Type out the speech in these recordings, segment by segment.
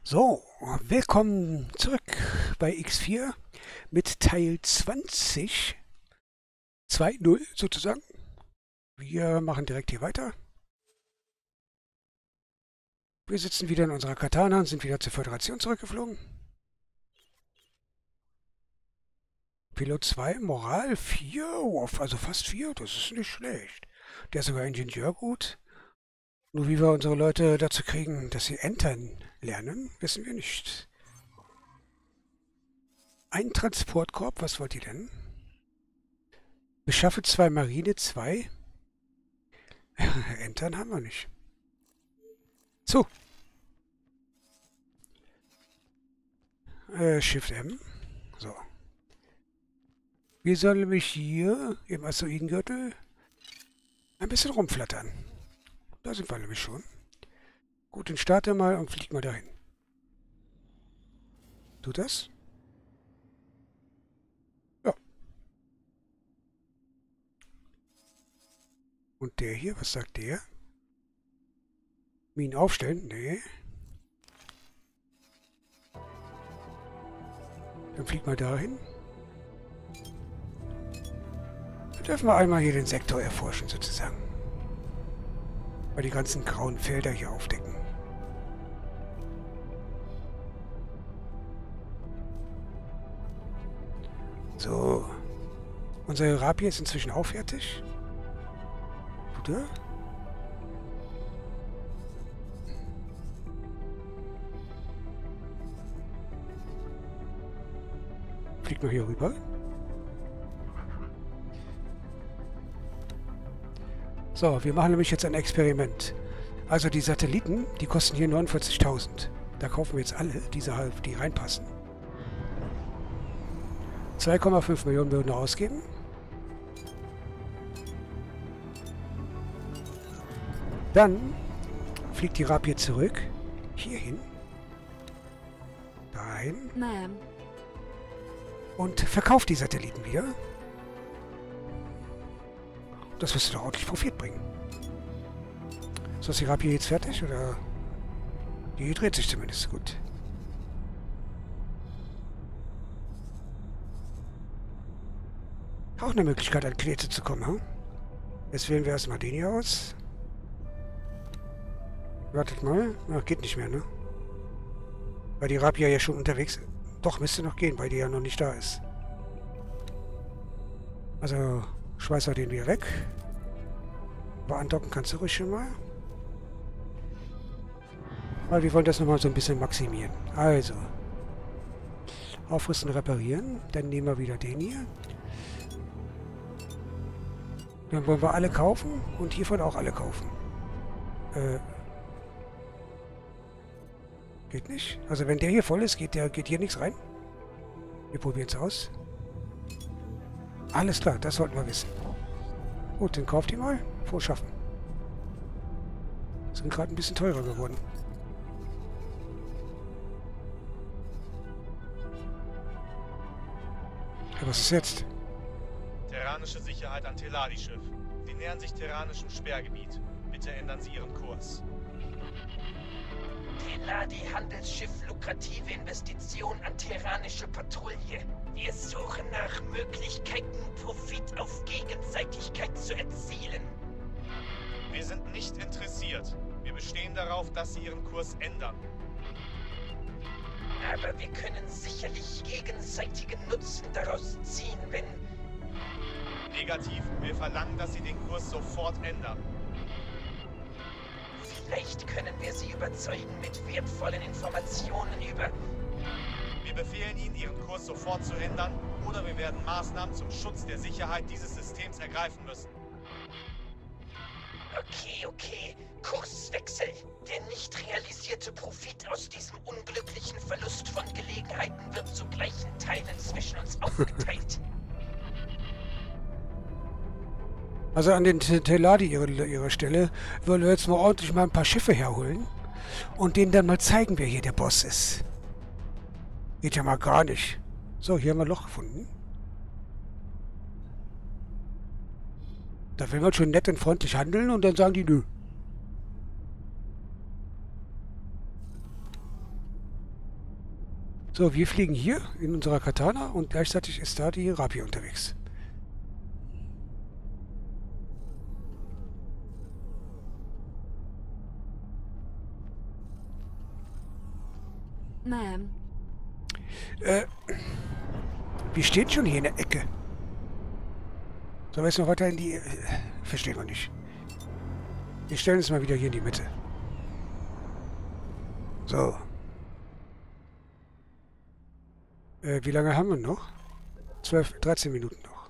So, willkommen zurück bei X4 mit Teil 20, 2.0 sozusagen. Wir machen direkt hier weiter. Wir sitzen wieder in unserer Katana und sind wieder zur Föderation zurückgeflogen. Pilot 2, Moral 4, also fast 4, das ist nicht schlecht. Der ist sogar Ingenieur gut. Nur wie wir unsere Leute dazu kriegen, dass sie entern lernen, wissen wir nicht. Ein Transportkorb, was wollt ihr denn? Beschaffe 2 Marine 2. Entern haben wir nicht. So. Shift M. So. Wir sollen nämlich hier im Asteroidengürtel ein bisschen rumflattern. Da sind wir nämlich schon. Gut, dann starte mal und flieg mal dahin. Tu das? Ja. Und der hier, was sagt der? Minen aufstellen? Nee. Dann flieg mal dahin. Dann dürfen wir einmal hier den Sektor erforschen, sozusagen. Weil die ganzen grauen Felder hier aufdecken. So. Unser Rapier ist inzwischen auch fertig. Oder? Fliegt mal hier rüber. So, wir machen nämlich jetzt ein Experiment. Also die Satelliten, die kosten hier 49.000. Da kaufen wir jetzt alle, die reinpassen. 2,5 Millionen würden wir ausgeben. Dann fliegt die Rapier zurück. Hierhin. Dahin. Und verkauft die Satelliten wieder. Das wirst du doch ordentlich Profit bringen. So, ist die Rapier jetzt fertig, oder? Die dreht sich zumindest gut. Auch eine Möglichkeit, an Knete zu kommen, hm? Jetzt wählen wir erstmal den hier aus. Wartet mal. Ach, geht nicht mehr, ne? Weil die Rapier ja schon unterwegs ist. Doch, müsste noch gehen, weil die ja noch nicht da ist. Also, schmeißen wir den wieder weg. Aber andocken kannst du ruhig schon mal. Weil wir wollen das nochmal so ein bisschen maximieren. Also. Aufrüsten, reparieren. Dann nehmen wir wieder den hier. Dann wollen wir alle kaufen und hiervon auch alle kaufen. Geht nicht. Also wenn der hier voll ist, geht hier nichts rein. Wir probieren es aus. Alles klar, das sollten wir wissen. Gut, dann kauft die mal. Vorschaffen. Sind gerade ein bisschen teurer geworden. Ja, was ist jetzt? Terranische Sicherheit an Teladi-Schiff. Sie nähern sich terranischem Sperrgebiet. Bitte ändern Sie Ihren Kurs. Teladi-Handelsschiff, lukrative Investition an terranische Patrouille. Wir suchen nach Möglichkeiten, Profit auf Gegenseitigkeit zu erzielen. Wir sind nicht interessiert. Wir bestehen darauf, dass Sie Ihren Kurs ändern. Aber wir können sicherlich gegenseitigen Nutzen daraus ziehen, wenn... Negativ. Wir verlangen, dass Sie den Kurs sofort ändern. Vielleicht können wir Sie überzeugen mit wertvollen Informationen über... Wir befehlen Ihnen, Ihren Kurs sofort zu ändern, oder wir werden Maßnahmen zum Schutz der Sicherheit dieses Systems ergreifen müssen. Okay. Kurswechsel. Der nicht realisierte Profit aus diesem unglücklichen Verlust von Gelegenheiten wird zu gleichen Teilen zwischen uns aufgeteilt. Also an den Teladi ihrer Stelle wollen wir jetzt mal ordentlich mal ein paar Schiffe herholen und denen dann mal zeigen, wer hier der Boss ist. Geht ja mal gar nicht. So, hier haben wir ein Loch gefunden. Da will man schon nett und freundlich handeln und dann sagen die nö. So, wir fliegen hier in unserer Katana und gleichzeitig ist da die Rapier unterwegs. Ma'am. Wir stehen schon hier in der Ecke. Sollen wir jetzt noch weiter in die... verstehen wir nicht. Wir stellen uns mal wieder hier in die Mitte. So. Wie lange haben wir noch? 13 Minuten noch.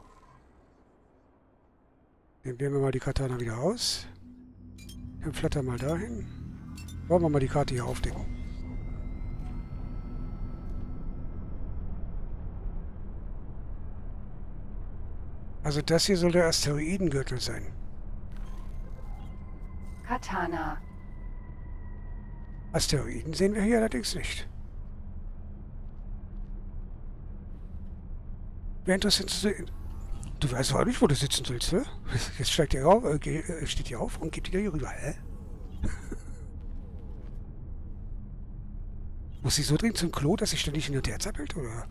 Dann wählen wir mal die Katana wieder aus. Dann flattern mal dahin. Wollen wir mal die Karte hier aufdecken. Also das hier soll der Asteroidengürtel sein. Katana. Asteroiden sehen wir hier allerdings nicht. Wer interessiert sich... Du weißt auch nicht, wo du sitzen sollst, ne? Jetzt steigt er auf, steht hier auf und geht wieder hier rüber, hä? Muss ich so dringend zum Klo, dass ich ständig hin und her zappelt, oder?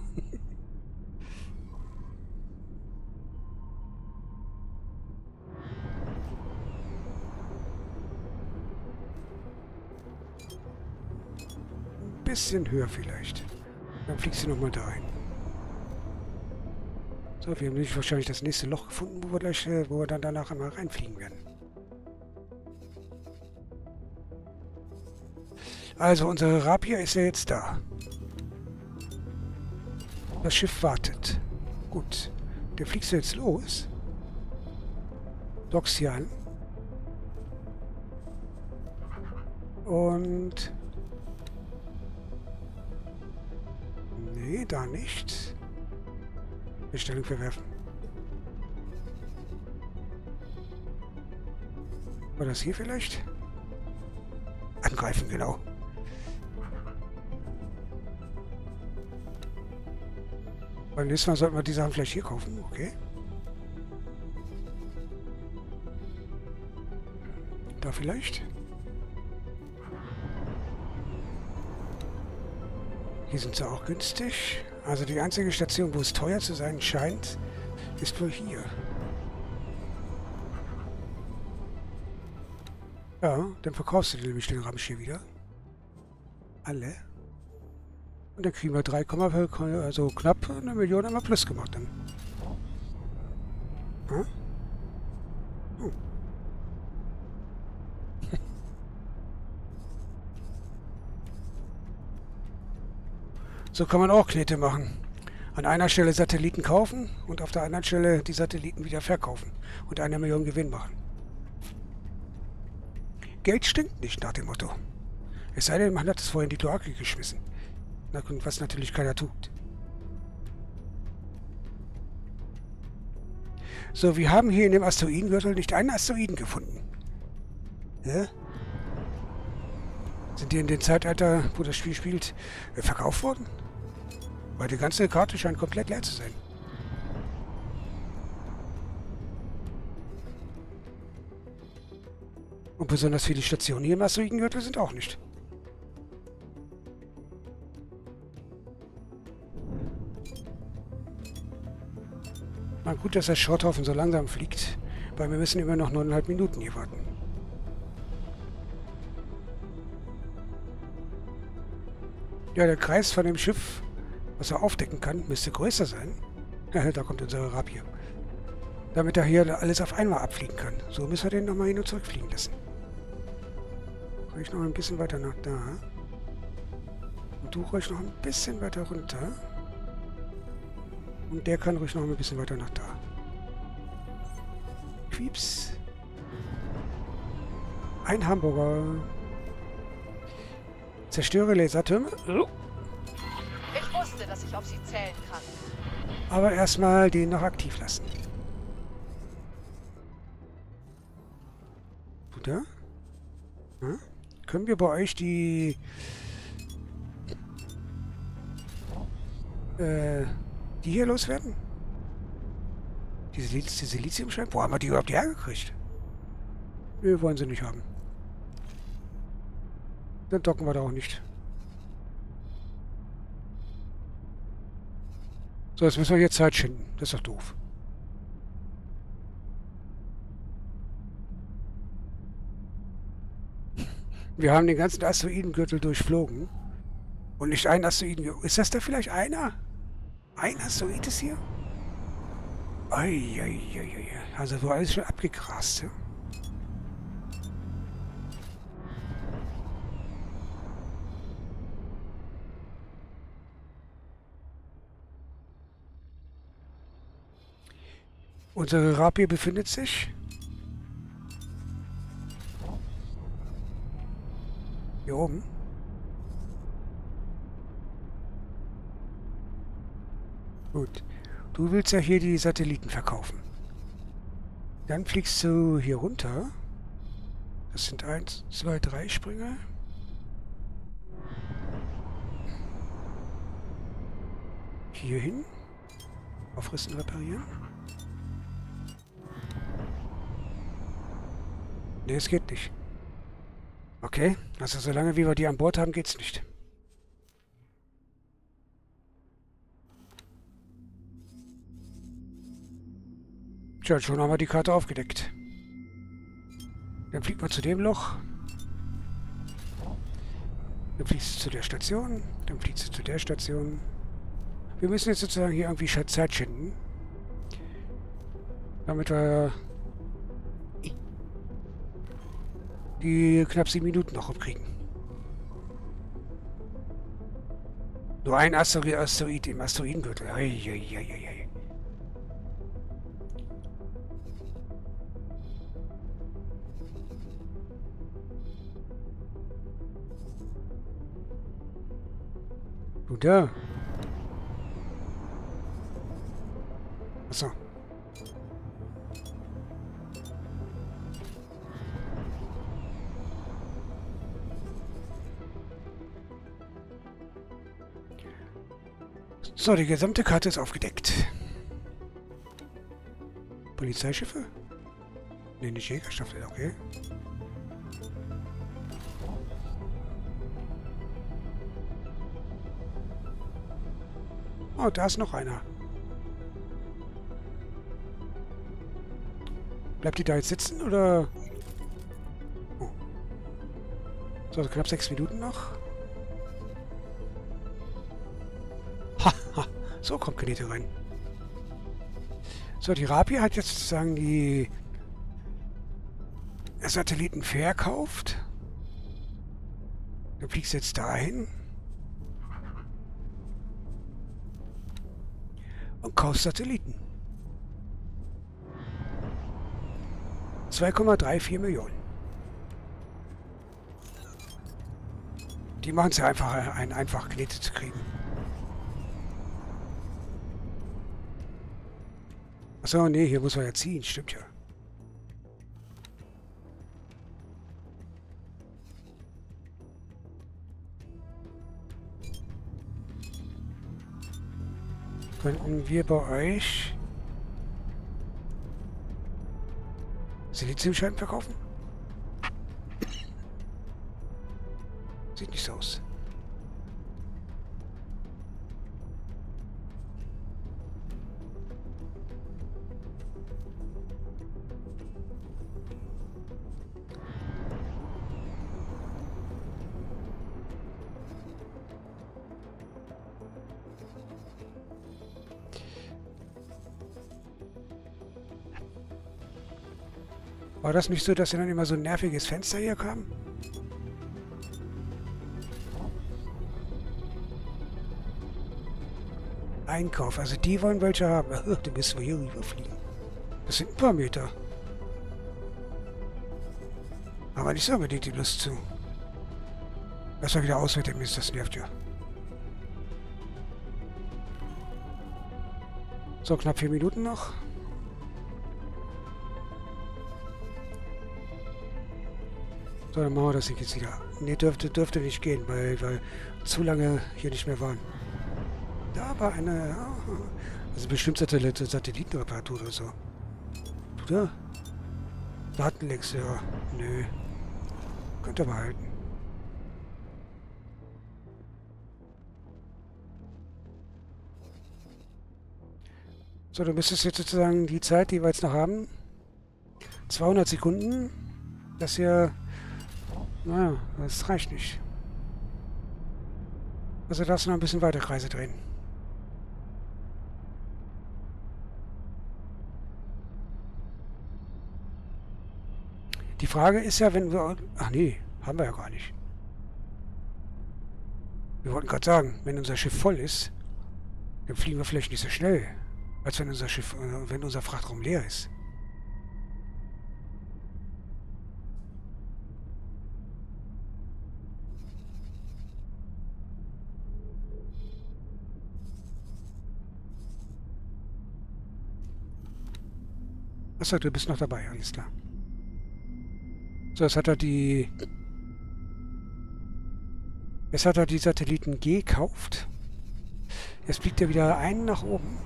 Ein bisschen höher vielleicht. Dann fliegst du nochmal dahin. So, wir haben nämlich wahrscheinlich das nächste Loch gefunden, wo wir dann danach einmal reinfliegen werden. Also, unsere Rapier ist ja jetzt da. Das Schiff wartet. Gut. Der fliegst du jetzt los. Dockst hier an. Und... Nee, da nicht. Bestellung verwerfen. War das hier vielleicht? Angreifen, genau. Beim nächsten Mal sollten wir die Sachen vielleicht hier kaufen, okay? Da vielleicht? Hier sind sie auch günstig. Also die einzige Station, wo es teuer zu sein scheint, ist wohl hier. Ja, dann verkaufst du nämlich den Ramsch hier wieder. Alle. Und dann kriegen wir 3, also knapp 1 Million haben wir plus gemacht dann. Hm? Oh. So kann man auch Knete machen. An einer Stelle Satelliten kaufen und auf der anderen Stelle die Satelliten wieder verkaufen und 1 Million Gewinn machen. Geld stinkt nicht, nach dem Motto. Es sei denn, man hat es vorher in die Kloake geschmissen. Was natürlich keiner tut. So, wir haben hier in dem Asteroidengürtel nicht einen Asteroiden gefunden. Ja? Sind die in dem Zeitalter, wo das Spiel spielt, verkauft worden? Weil die ganze Karte scheint komplett leer zu sein. Und besonders viele Stationen hier im Asteroidengürtel sind auch nicht. Na gut, dass der Schrotthaufen so langsam fliegt, weil wir müssen immer noch 9,5 Minuten hier warten. Ja, der Kreis von dem Schiff, was er aufdecken kann, müsste größer sein. Ja, da kommt unsere Rapier. Damit er hier alles auf einmal abfliegen kann. So müssen wir den nochmal hin und zurück fliegen lassen. Ruhig noch ein bisschen weiter nach da. Und du ruhig noch ein bisschen weiter runter. Und der kann ruhig noch ein bisschen weiter nach da. Pieps. Ein Hamburger. Zerstöre Lasertürme. Ich wusste, dass ich auf sie zählen kann. Aber erstmal den noch aktiv lassen. Oder? Ja? Können wir bei euch die hier loswerden? Diese Siliziumscheiben? Wo haben wir die überhaupt hergekriegt? Wir wollen sie nicht haben. Dann docken wir da auch nicht. So, jetzt müssen wir hier Zeit schinden. Das ist doch doof. Wir haben den ganzen Asteroidengürtel durchflogen. Und nicht ein Asteroidengürtel. Ist das da vielleicht einer? Ein Asteroid ist hier? Eieieiei. Also wo alles schon abgegrast, ja? Unsere Rapie befindet sich hier oben. Gut. Du willst ja hier die Satelliten verkaufen. Dann fliegst du hier runter. Das sind 1, 2, 3 Sprünge. Hier hin. Aufrissen reparieren. Ne, es geht nicht. Okay, also solange wie wir die an Bord haben, geht's nicht. Tja, schon haben wir die Karte aufgedeckt. Dann fliegt man zu dem Loch. Dann fliegst du zu der Station. Dann fliegst du zu der Station. Wir müssen jetzt sozusagen hier irgendwie Zeit schinden. Damit wir die knapp 7 Minuten noch rumkriegen. Nur ein Asteroid im Asteroidengürtel. Eieieiei. Du da. Achso. So, die gesamte Karte ist aufgedeckt. Polizeischiffe? Ne, nicht Jägerstaffel, okay. Oh, da ist noch einer. Bleibt die da jetzt sitzen, oder? Oh. So, knapp 6 Minuten noch. So kommt Knete rein. So, die Rapie hat jetzt sozusagen die Satelliten verkauft. Du fliegst jetzt dahin. Und kaufst Satelliten. 2,34 Millionen. Die machen es ja einfach Knete zu kriegen. Achso, nee, hier muss man ja ziehen, stimmt ja. Könnten wir bei euch Siliziumscheiben verkaufen? Sieht nicht so aus. War das nicht so, dass dann immer so ein nerviges Fenster hier kam? Einkauf. Also die wollen welche haben. Ach, dann müssen wir hier rüberfliegen. Das sind ein paar Meter. Aber nicht so unbedingt die Lust zu. Lass mal wieder aus mit dem Mist, das nervt ja. So, knapp 4 Minuten noch. So, dann machen wir das jetzt wieder. Ne, dürfte nicht gehen, weil zu lange hier nicht mehr waren. Da war eine... Also bestimmt Satellitenreparatur oder so. Du da? Datenlecks, ja. Nö. Könnt ihr behalten. So, du müsstest jetzt sozusagen die Zeit, die wir jetzt noch haben, 200 Sekunden, das hier, naja, das reicht nicht. Also darfst du noch ein bisschen weiter Kreise drehen. Die Frage ist ja, wenn wir... Ach nee, haben wir ja gar nicht. Wir wollten gerade sagen, wenn unser Schiff voll ist, dann fliegen wir vielleicht nicht so schnell, als wenn unser Schiff, wenn unser Frachtraum leer ist. Achso, du bist noch dabei, alles klar. So, jetzt hat er die Satelliten gekauft. Jetzt fliegt er wieder einen nach oben.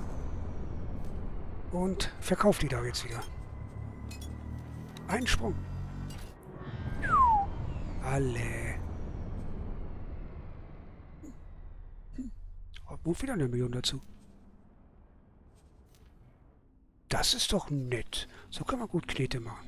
Und verkauft die da jetzt wieder. Ein Sprung. Alle. Wo wieder 1 Million dazu? Das ist doch nett. So kann man gut Knete machen.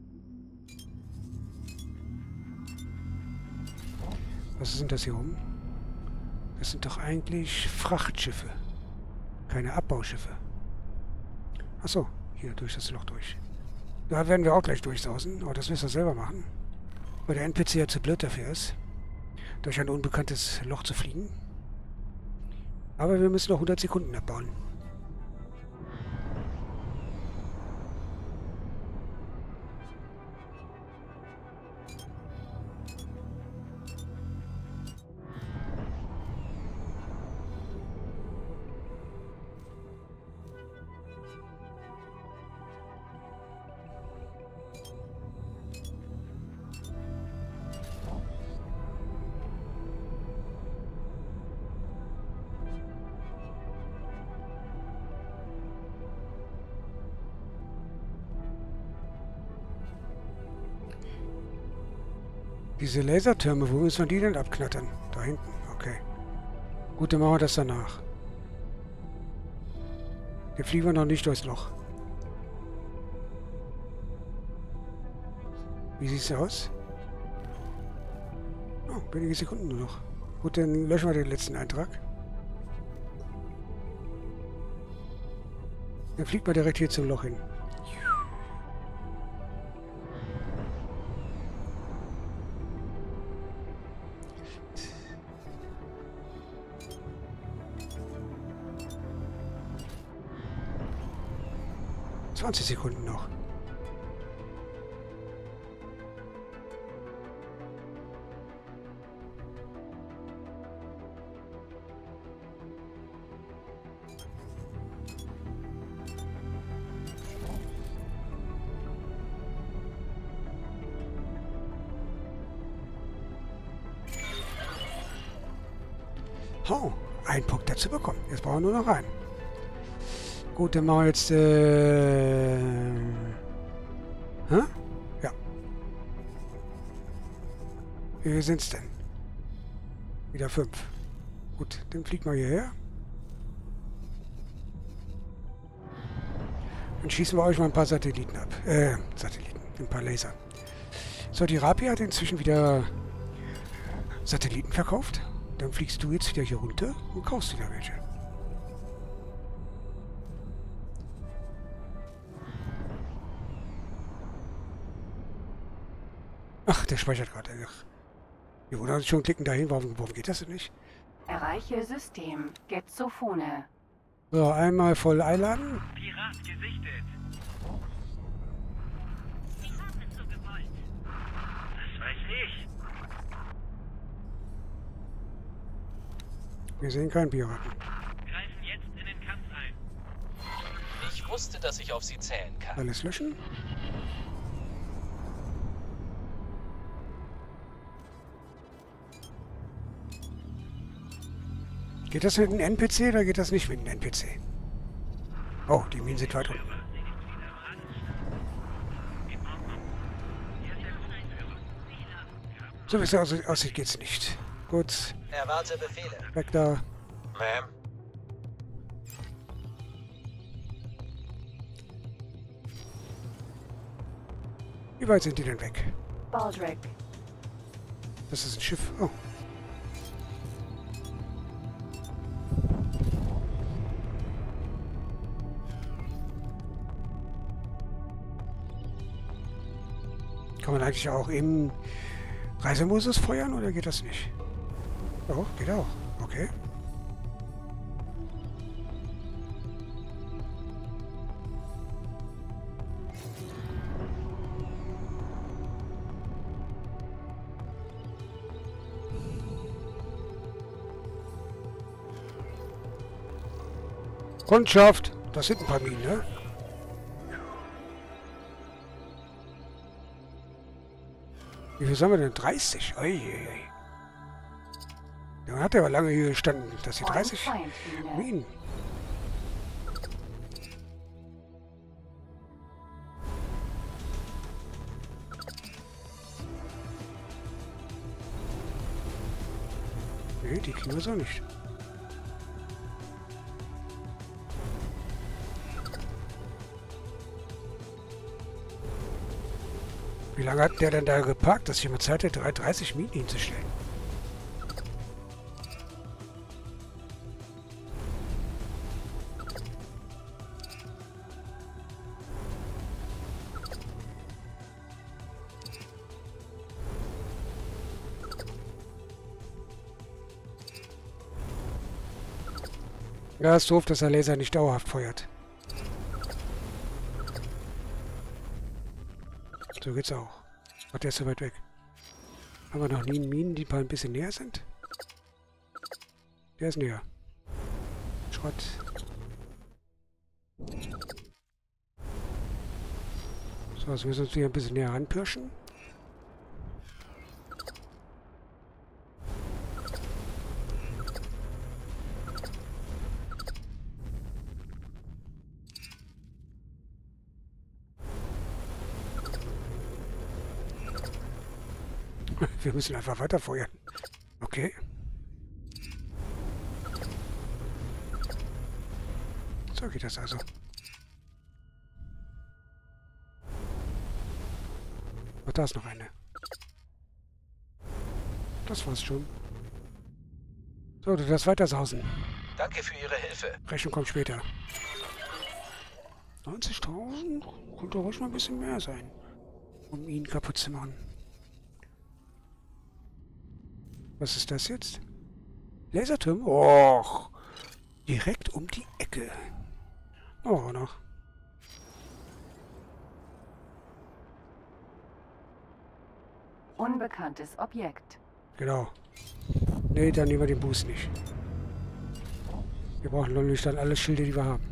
Was sind das hier oben? Das sind doch eigentlich Frachtschiffe. Keine Abbauschiffe. Achso, hier durch das Loch durch. Da werden wir auch gleich durchsausen, aber das müssen wir selber machen. Weil der NPC ja zu blöd dafür ist, durch ein unbekanntes Loch zu fliegen. Aber wir müssen noch 100 Sekunden abbauen. Diese Lasertürme, wo müssen wir die denn abknattern? Da hinten, okay. Gut, dann machen wir das danach. Hier fliegen wir noch nicht durchs Loch. Wie sieht es aus? Oh, wenige Sekunden nur noch. Gut, dann löschen wir den letzten Eintrag. Dann fliegt man direkt hier zum Loch hin. Sekunden noch. Oh, einen Punkt dazu bekommen. Jetzt brauchen wir nur noch einen. Gut, dann machen wir jetzt, hä? Ja. Wie sind's denn? Wieder 5. Gut, dann fliegen wir hierher. Dann schießen wir euch mal ein paar Satelliten ab. Satelliten, ein paar Laser. So, die Rapi hat inzwischen wieder Satelliten verkauft. Dann fliegst du jetzt wieder hier runter und kaufst wieder welche. Ach, der speichert gerade. Wir wurden schon klicken dahin. Warum geht das denn nicht? Erreiche System. Getsophone. So, einmal voll einladen. Pirat gesichtet. Ich habe es so gewollt. Das weiß ich. Wir sehen keinen Piraten. Greifen jetzt in den Kampf ein. Ich wusste, dass ich auf sie zählen kann. Alles löschen. Geht das mit einem NPC oder geht das nicht mit einem NPC? Oh, die Minen sind weit unten. So wie es aussieht, geht's nicht. Gut, Erwarte Befehle. weg da. Ma'am. Wie weit sind die denn weg? Baldric. Das ist ein Schiff. Oh. Kann man eigentlich auch im Reisemodus feuern oder geht das nicht? Oh, geht auch. Okay. Kundschaft. Das sind ein paar Minen, ne? Wie viel haben wir denn? 30? Uiuiui. Dann hat er aber lange hier gestanden, dass sie 30 Minen. Nee, die kriegen wir so nicht. Wie lange hat der denn da geparkt, dass jemand Zeit hätte, 30 Minen hinzustellen? Ja, ist doof, dass der Laser nicht dauerhaft feuert. So geht's auch. Ach, der ist so weit weg. Haben wir noch nie Minen, die ein bisschen näher sind? Der ist näher. Schrott. So, jetzt müssen wir uns hier ein bisschen näher ranpirschen. Wir müssen einfach weiterfeuern. Okay. So geht das also. Ach, da ist noch eine. Das war's schon. So, du darfst weiter sausen. Danke für Ihre Hilfe. Rechnung kommt später. 90.000? Könnte ruhig mal ein bisschen mehr sein, um ihn kaputt zu machen. Was ist das jetzt? Laserturm? Och, direkt um die Ecke. Oh, noch. Unbekanntes Objekt. Genau. Nee, dann nehmen wir den Boost nicht. Wir brauchen nämlich dann alle Schilde, die wir haben.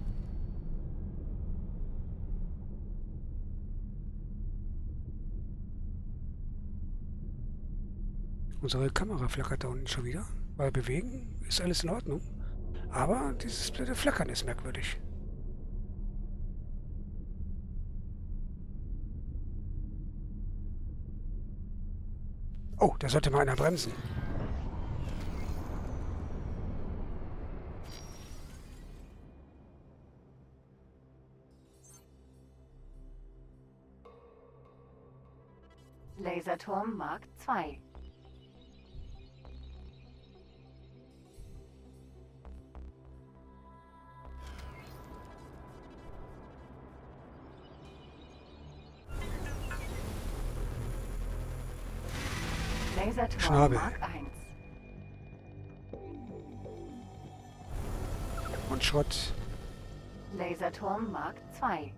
Unsere Kamera flackert da unten schon wieder. Weil bewegen ist alles in Ordnung. Aber dieses blöde Flackern ist merkwürdig. Oh, da sollte mal einer bremsen. Laserturm Mark II. Laserturm Schnabel. Mark I. Und Schrott. Laserturm Mark II.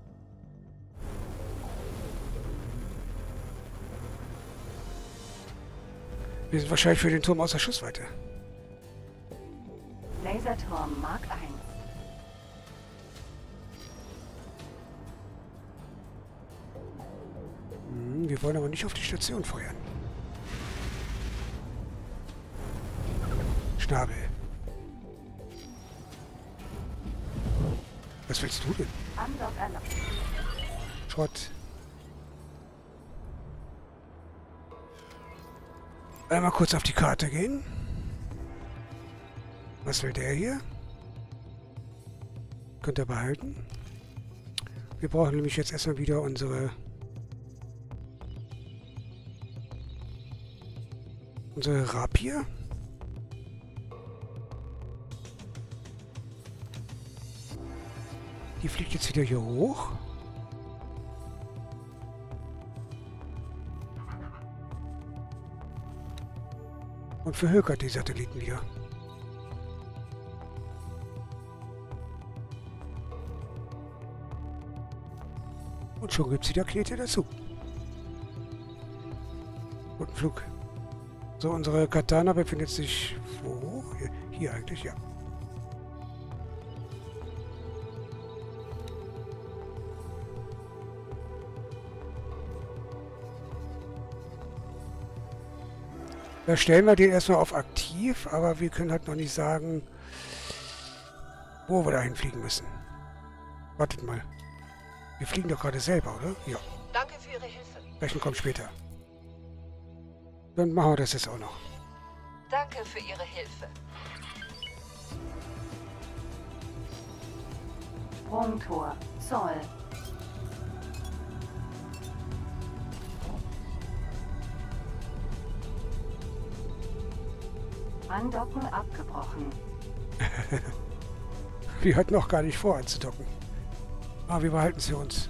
Wir sind wahrscheinlich für den Turm außer Schussweite. Laserturm Mark I. Wir wollen aber nicht auf die Station feuern. Schnabel. Was willst du denn? Andock erlaubt. Schrott. Einmal kurz auf die Karte gehen. Was will der hier? Könnt ihr behalten. Wir brauchen nämlich jetzt erstmal wieder unsere Unsere Rapier. Die fliegt jetzt wieder hier hoch. Und verhökert die Satelliten wieder. Und schon gibt es wieder Knete dazu. Und ein Flug. So, unsere Katana befindet sich wo? Hier eigentlich, ja. Da stellen wir den erstmal auf aktiv, aber wir können halt noch nicht sagen, wo wir dahin fliegen müssen. Wartet mal. Wir fliegen doch gerade selber, oder? Ja. Danke für Ihre Hilfe. Rechnen kommt später. Dann machen wir das jetzt auch noch. Danke für Ihre Hilfe. Sprungtor. Zoll. Andocken abgebrochen. Wir hatten noch gar nicht vor anzudocken. Aber wir behalten sie uns.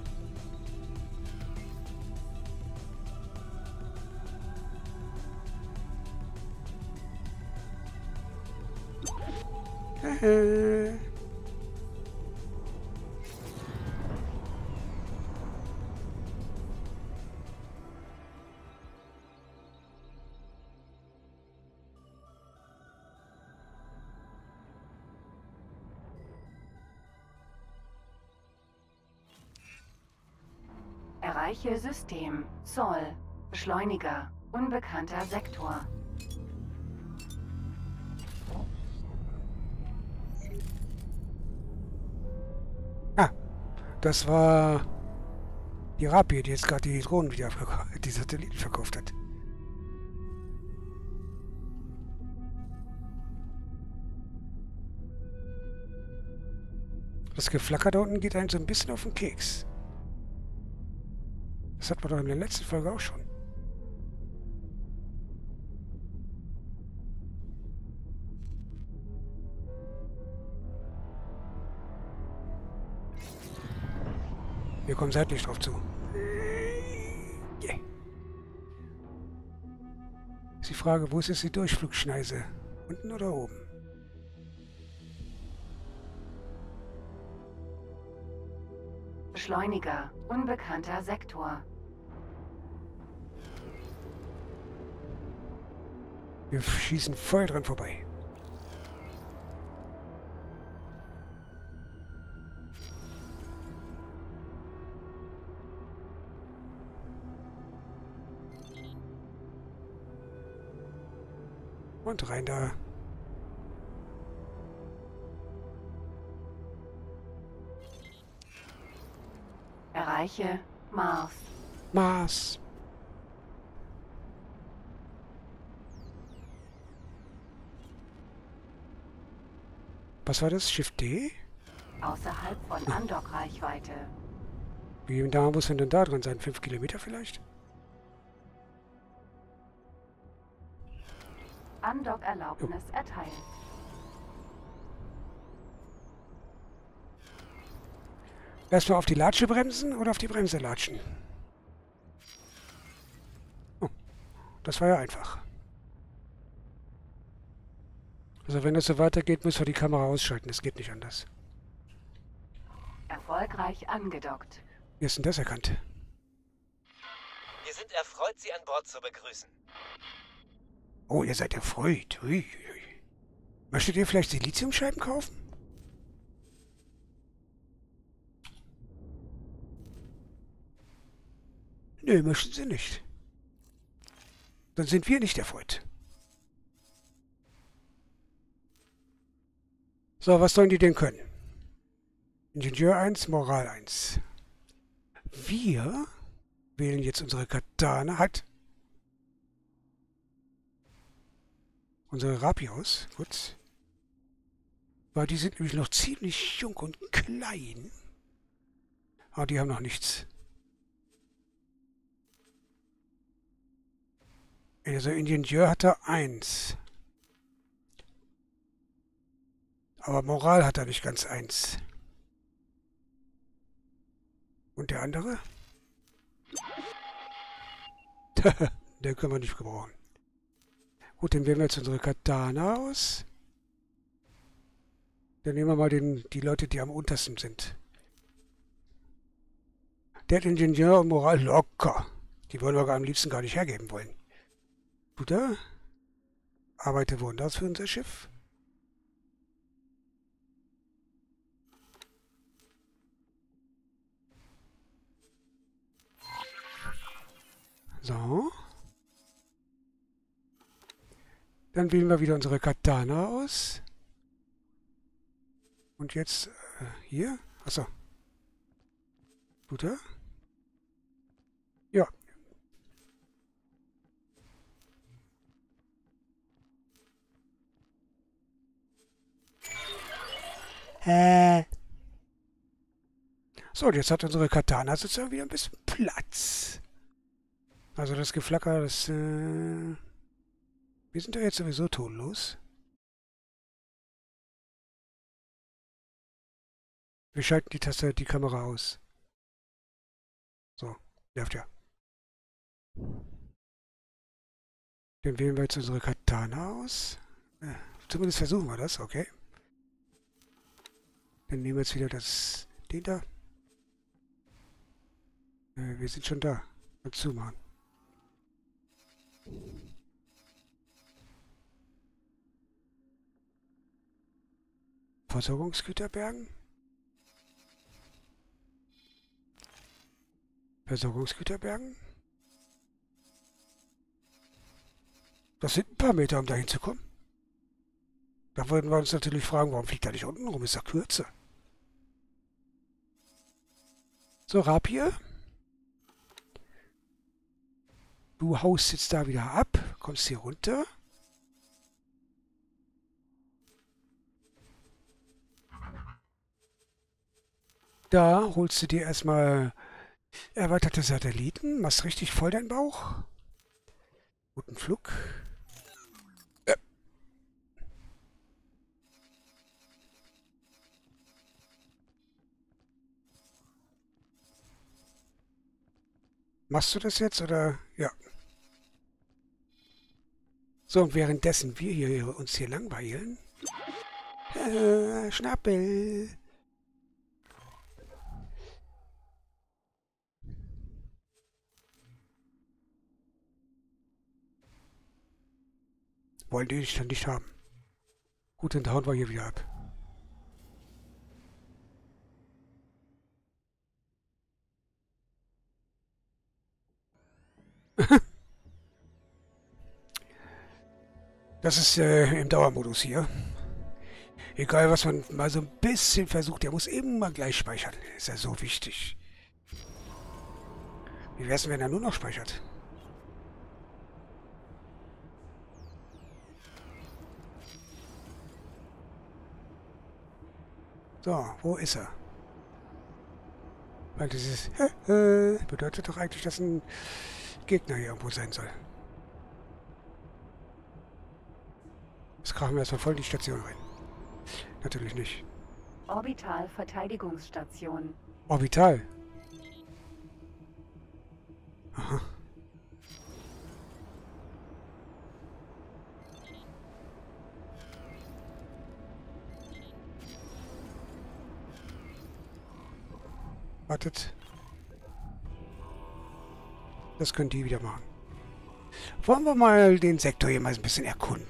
Erreiche System. Zoll. Beschleuniger. Unbekannter Sektor. Ah, das war die Rapier, die jetzt gerade die Drohnen wieder die Satelliten verkauft hat. Das Geflacker da unten geht einem so ein bisschen auf den Keks. Das hatten wir doch in der letzten Folge auch schon. Wir kommen seitlich drauf zu. Yeah. Ist die Frage, wo ist jetzt die Durchflugschneise? Unten oder oben? Beschleuniger. Unbekannter Sektor. Wir schießen voll dran vorbei. Und rein da. Erreiche Mars. Mars. Was war das? Schiff D? Außerhalb von Andock-Reichweite. Wie da muss man denn da dran sein? 5 Kilometer vielleicht? Andock-Erlaubnis erteilt. Erstmal auf die Latsche bremsen oder auf die Bremse latschen? Oh, das war ja einfach. Also wenn das so weitergeht, müssen wir die Kamera ausschalten. Das geht nicht anders. Erfolgreich angedockt. Wie ist denn das erkannt? Wir sind erfreut, Sie an Bord zu begrüßen. Oh, ihr seid erfreut. Ui, ui. Möchtet ihr vielleicht Siliziumscheiben kaufen? Nö, möchten sie nicht. Dann sind wir nicht erfreut. So, was sollen die denn können? Ingenieur 1, Moral 1. Wir wählen jetzt unsere Katana. Halt! Unsere Rapier aus. Gut. Weil die sind nämlich noch ziemlich jung und klein. Aber die haben noch nichts. Also Ingenieur hat er 1. Aber Moral hat er nicht ganz 1. Und der andere? Den können wir nicht gebrauchen. Gut, dann wählen wir jetzt unsere Katana aus. Dann nehmen wir mal die Leute, die am untersten sind. Der hat Ingenieur und Moral locker. Die wollen wir am liebsten gar nicht hergeben wollen. Guter. Arbeite woanders für unser Schiff. So. Dann wählen wir wieder unsere Katana aus. Und jetzt hier. Achso. Guter. Ja. So, und jetzt hat unsere Katana sozusagen wieder ein bisschen Platz. Also das Geflacker, das... wir sind ja jetzt sowieso tonlos. Wir schalten die Kamera aus. So, nervt ja. Dann wählen wir jetzt unsere Katana aus. Zumindest versuchen wir das, okay. Dann nehmen wir jetzt wieder den da. Wir sind schon da. Mal zumachen. Versorgungsgüter bergen. Versorgungsgüter bergen. Das sind ein paar Meter, um da hinzukommen. Da würden wir uns natürlich fragen, warum fliegt er nicht unten rum? Ist er kürzer? So, Rapier. Du haust jetzt da wieder ab. Kommst hier runter. Da holst du dir erstmal erweiterte Satelliten. Machst richtig voll deinen Bauch. Guten Flug. Machst du das jetzt oder? Ja. So, und währenddessen wir uns hier langweilen. Schnappel. Wollen die dich dann nicht haben. Gut, dann hauen wir hier wieder ab. Das ist im Dauermodus hier. Egal, was man mal so ein bisschen versucht, der muss immer gleich speichern. Ist ja so wichtig. Wie wäre es, wenn er nur noch speichert? So, wo ist er? Weil dieses bedeutet doch eigentlich, dass ein Gegner hier irgendwo sein soll. Jetzt krachen wir erstmal voll in die Station rein. Natürlich nicht. Orbital-Verteidigungsstation. Orbital? Aha. Wartet. Das können die wieder machen. Wollen wir mal den Sektor hier mal ein bisschen erkunden?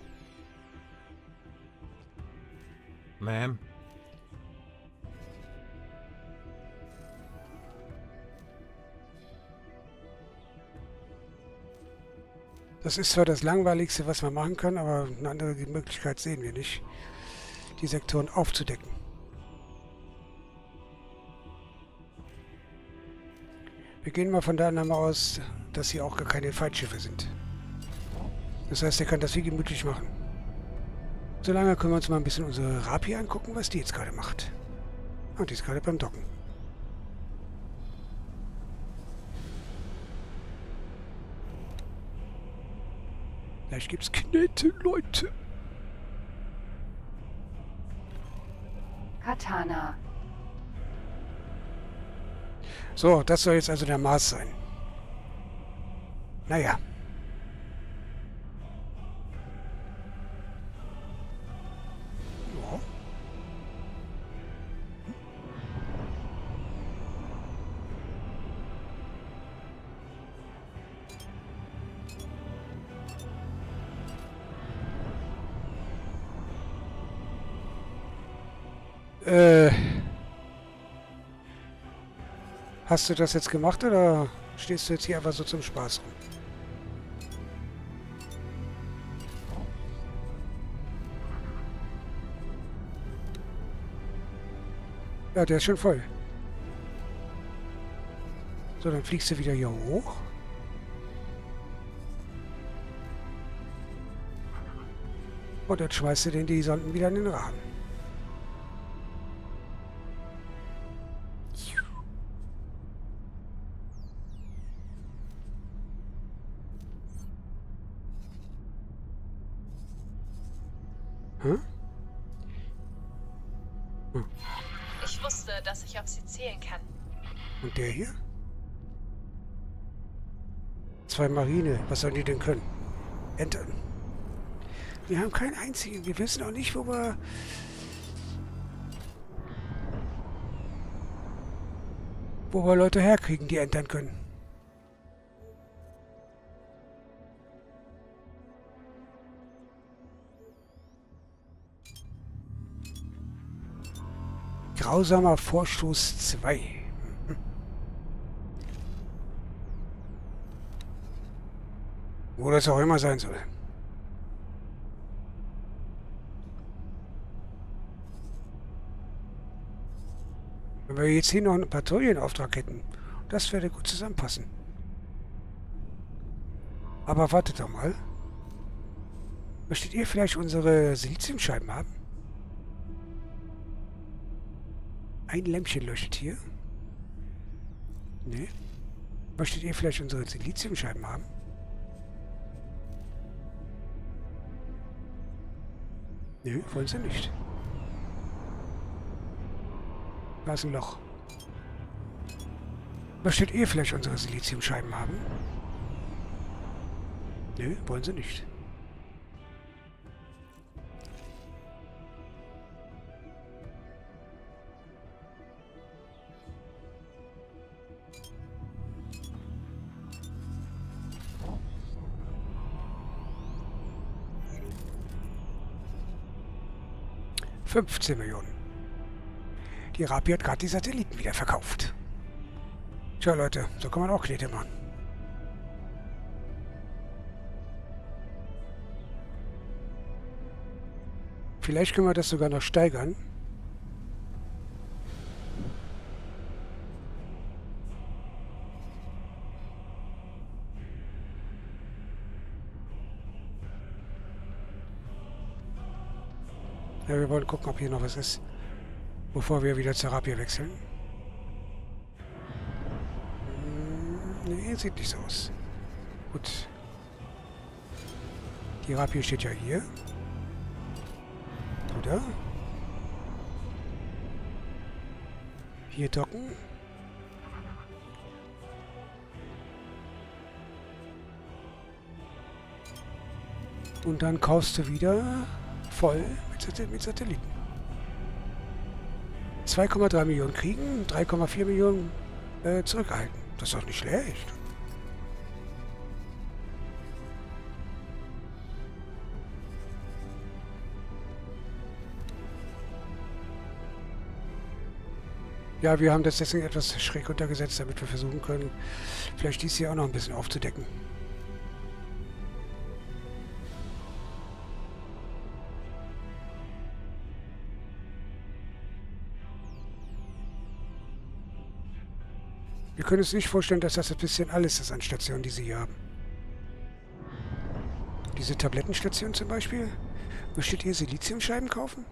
Ma'am? Das ist zwar das Langweiligste, was man machen kann, aber eine andere Möglichkeit sehen wir nicht, die Sektoren aufzudecken. Wir gehen mal von der Annahme aus, dass hier auch gar keine Feindschiffe sind. Das heißt, er kann das wie gemütlich machen. Solange können wir uns mal ein bisschen unsere Rapier angucken, was die jetzt gerade macht. Und die ist gerade beim Docken. Gleich gibt's Knete, Leute. Katana. So, das soll jetzt also der Mars sein. Naja. Ja. Hast du das jetzt gemacht oder stehst du jetzt hier einfach so zum Spaß rum? Ja, der ist schon voll. So, dann fliegst du wieder hier hoch. Und dann schmeißt du den die Sonden wieder in den Rahmen. Hm? Hm. Ich wusste, dass ich auf sie zählen kann. Und der hier? 2 Marine. Was sollen die denn können? Entern. Wir haben keinen einzigen. Wir wissen auch nicht, wo wir Leute herkriegen, die entern können. Grausamer Vorstoß 2. Wo das auch immer sein soll. Wenn wir jetzt hier noch einen Patrouillenauftrag hätten, das würde gut zusammenpassen. Aber wartet doch mal. Möchtet ihr vielleicht unsere Siliziumscheiben haben? Ein Lämpchen leuchtet hier. Nee. Möchtet ihr vielleicht unsere Siliziumscheiben haben? Nö, wollen sie nicht. Da ist ein Loch. Möchtet ihr vielleicht unsere Siliziumscheiben haben? Nö, wollen sie nicht. $15 Millionen. Die Rapi hat gerade die Satelliten wieder verkauft. Tja, Leute, so kann man auch Knete machen. Vielleicht können wir das sogar noch steigern. Ja, wir wollen gucken, ob hier noch was ist, bevor wir wieder zur Rapier wechseln. Nee, sieht nicht so aus. Gut. Die Rapier steht ja hier. Oder? Hier docken. Und dann kaufst du wieder voll mit Satelliten. 2,3 Millionen kriegen, 3,4 Millionen zurückhalten. Das ist doch nicht schlecht. Ja, wir haben das deswegen etwas schräg untergesetzt, damit wir versuchen können, vielleicht dies hier auch noch ein bisschen aufzudecken. Wir können uns nicht vorstellen, dass das ein bisschen alles ist an Stationen, die sie hier haben. Diese Tablettenstation zum Beispiel. Möchtet ihr Siliziumscheiben kaufen?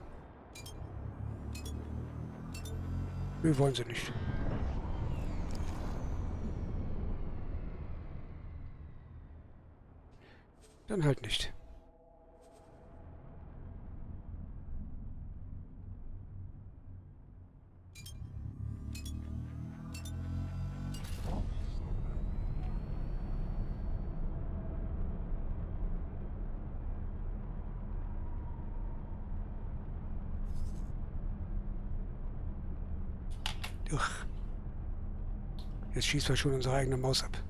Wir wollen sie nicht. Dann halt nicht. Ugh. Jetzt schießen wir schon unsere eigene Maus ab.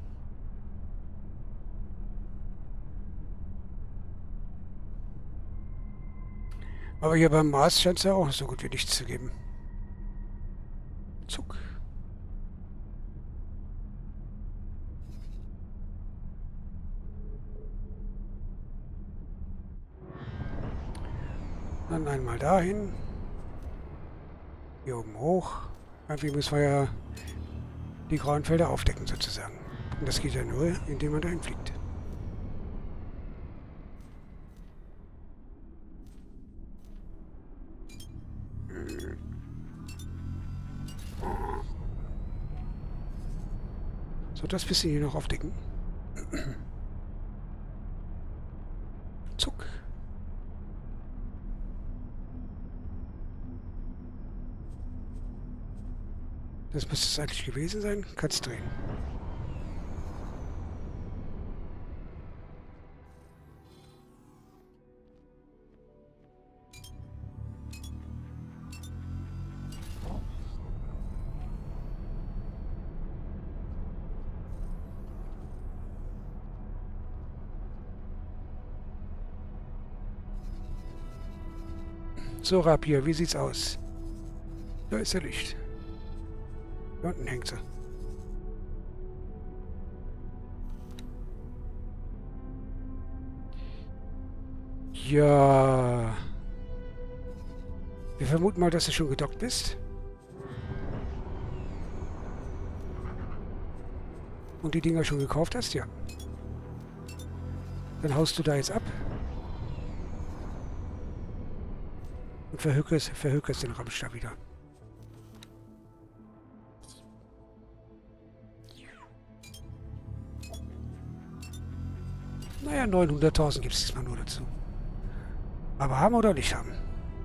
Aber hier beim Mars scheint es ja auch so gut wie nichts zu geben. Zuck. Dann einmal dahin. Hier oben hoch. Irgendwie müssen wir ja die grauen Felder aufdecken sozusagen. Und das geht ja nur, indem man dahin fliegt. So, das bisschen hier noch aufdecken. Zuck. Das müsste es eigentlich gewesen sein. Kannst drehen. So, Rapier, wie sieht's aus? Da ist der Licht. Da unten hängt sie. Ja. Wir vermuten mal, dass du schon gedockt bist. Und die Dinger schon gekauft hast, ja. Dann haust du da jetzt ab. Und verhökerst den Ramsch wieder. Naja, 900.000 gibt es diesmal nur dazu. Aber haben oder nicht haben?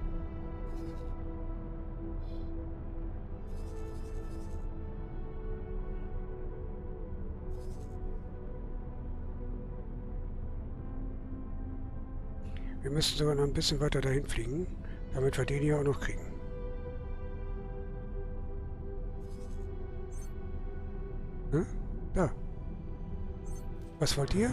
Wir müssen sogar noch ein bisschen weiter dahin fliegen, damit wir den hier auch noch kriegen. Hm? Da. Was wollt ihr?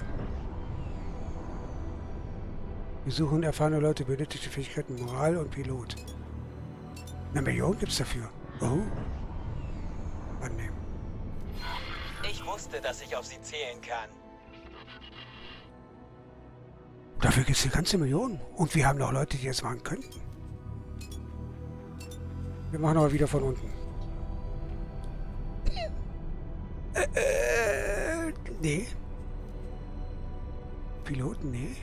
Wir suchen erfahrene Leute, benötigte Fähigkeiten, Moral und Pilot. 1 Million gibt's dafür. Oh. Annehmen. Ich wusste, dass ich auf sie zählen kann. Dafür gibt's eine ganze Million. Und wir haben noch Leute, die das machen könnten. Wir machen aber wieder von unten. Nee. Pilot, nee.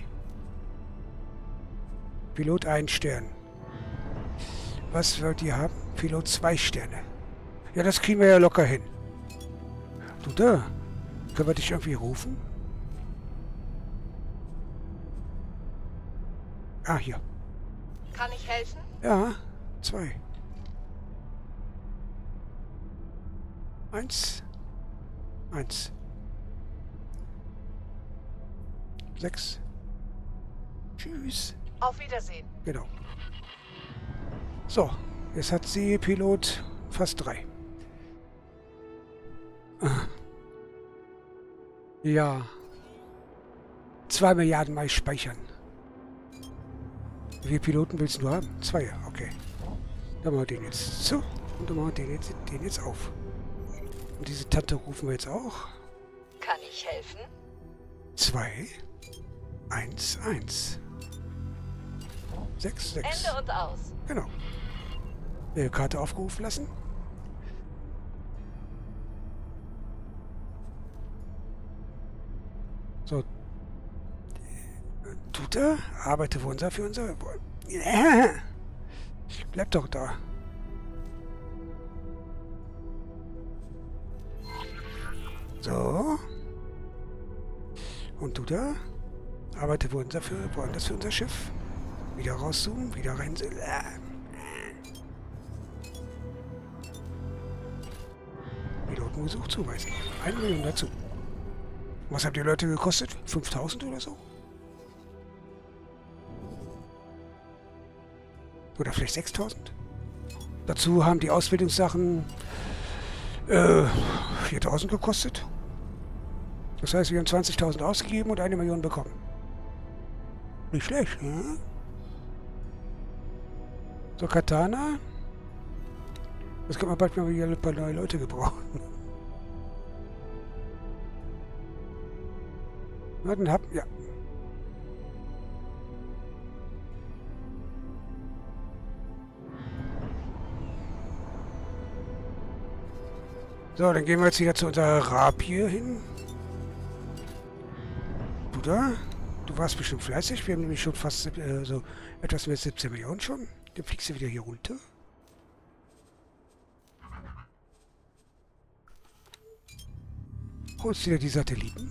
Pilot 1 Stern. Was wollt ihr haben? Pilot 2 Sterne. Ja, das kriegen wir ja locker hin. Du da. Können wir dich irgendwie rufen? Ah, hier. Kann ich helfen? Ja, 2. 1. 1. 6. Tschüss. Auf Wiedersehen. Genau. So, jetzt hat sie Pilot fast 3. Ja. 2 Milliarden Mal speichern. Wie viele Piloten willst du haben? 2, okay. Dann machen wir den jetzt zu und dann machen wir den jetzt auf. Und diese Tante rufen wir jetzt auch. Kann ich helfen? 2, 1, 1. 6, 6. Ende und aus. Genau. Karte aufgerufen lassen. So. Tut er? Arbeite für unser. Bleib doch da. So. Und du da? Arbeitet woanders für unser Schiff. Wieder rauszoomen, wieder rein. Piloten gesucht, zuweisen. 1 Million dazu. Was habt ihr Leute gekostet? 5000 oder so? Oder vielleicht 6000? Dazu haben die Ausbildungssachen 4000 gekostet. Das heißt, wir haben 20.000 ausgegeben und 1 Million bekommen. Nicht schlecht, ne? So, Katana. Das kann man bald mal wieder ein paar neue Leute gebrauchen. Na, dann ja. So, dann gehen wir jetzt wieder zu unserer Rapier hin. Du da? Du warst bestimmt fleißig. Wir haben nämlich schon fast so etwas mehr als 17 Millionen schon. Dann fliegst du wieder hier runter. Holst wieder die Satelliten.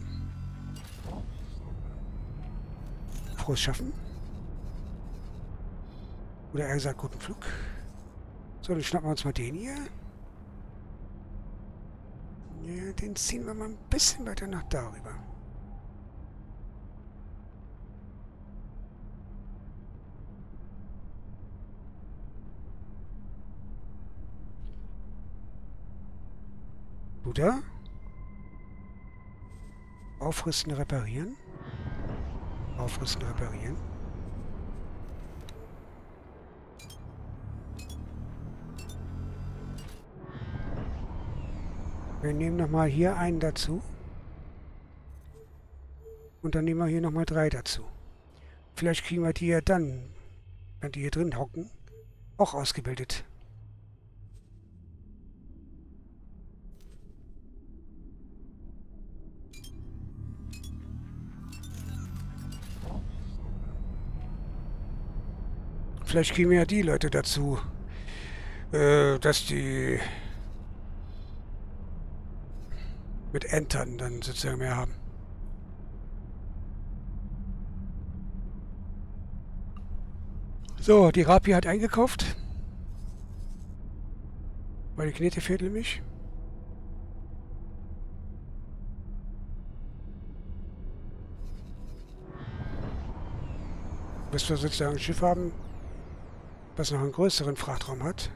Frohes Schaffen. Oder er sagt guten Flug. So, dann schnappen wir uns mal den hier. Ja, den ziehen wir mal ein bisschen weiter nach darüber. Du da? Aufrüsten, reparieren. Aufrüsten, reparieren. Wir nehmen nochmal hier einen dazu. Und dann nehmen wir hier nochmal 3 dazu. Vielleicht kriegen wir die ja dann, wenn die hier drin hocken, auch ausgebildet. Vielleicht kriegen wir ja die Leute dazu, dass die mit Entern dann sozusagen mehr haben. So, die Rapier hat eingekauft. Weil die Knete fehlt nämlich. Bis wir sozusagen ein Schiff haben, was noch einen größeren Frachtraum hat.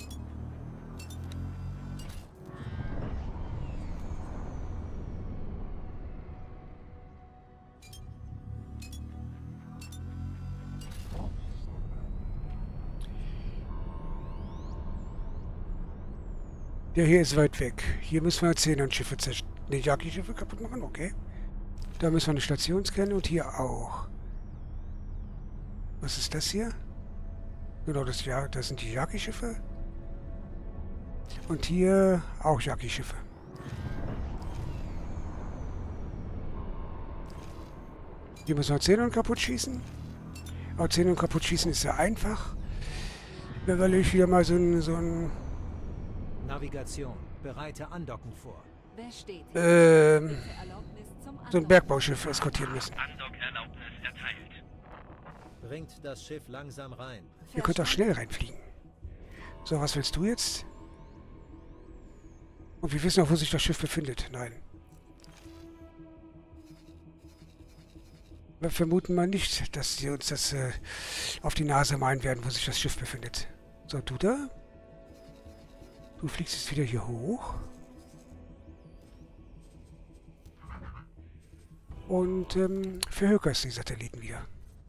Der hier ist weit weg. Hier müssen wir 10 an Schiffe ne, Jagdschiffe kaputt machen, okay. Da müssen wir eine Station scannen und hier auch. Was ist das hier? Genau, das sind die Jagdschiffe. Und hier auch Jagdschiffe. Hier müssen wir Xenon kaputt schießen. Aber Xenon kaputt schießen ist ja einfach. Weil ich wieder mal so ein Navigation. Bereite Andocken vor. so ein Bergbauschiff eskortieren müssen. Andockerlaubnis erteilt. Bringt das Schiff langsam rein. Ihr könnt auch schnell reinfliegen. So, was willst du jetzt? Und wir wissen auch, wo sich das Schiff befindet. Nein. Wir vermuten mal nicht, dass sie uns das auf die Nase malen werden, wo sich das Schiff befindet. So, du da? Du fliegst jetzt wieder hier hoch. Und verhökerst die Satelliten wieder.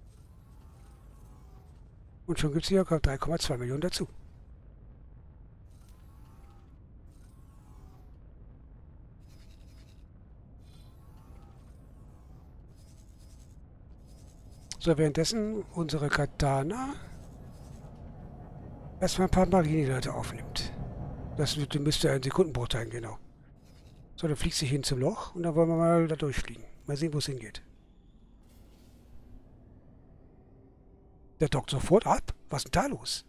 Und schon gibt es hier 3,2 Millionen dazu. So, währenddessen unsere Katana erstmal ein paar Marineleute aufnimmt. Das müsste ein Sekundenbruchteil, genau. So, dann fliegst du hin zum Loch und dann wollen wir mal da durchfliegen. Mal sehen, wo es hingeht. Der dockt sofort ab. Was ist denn da los?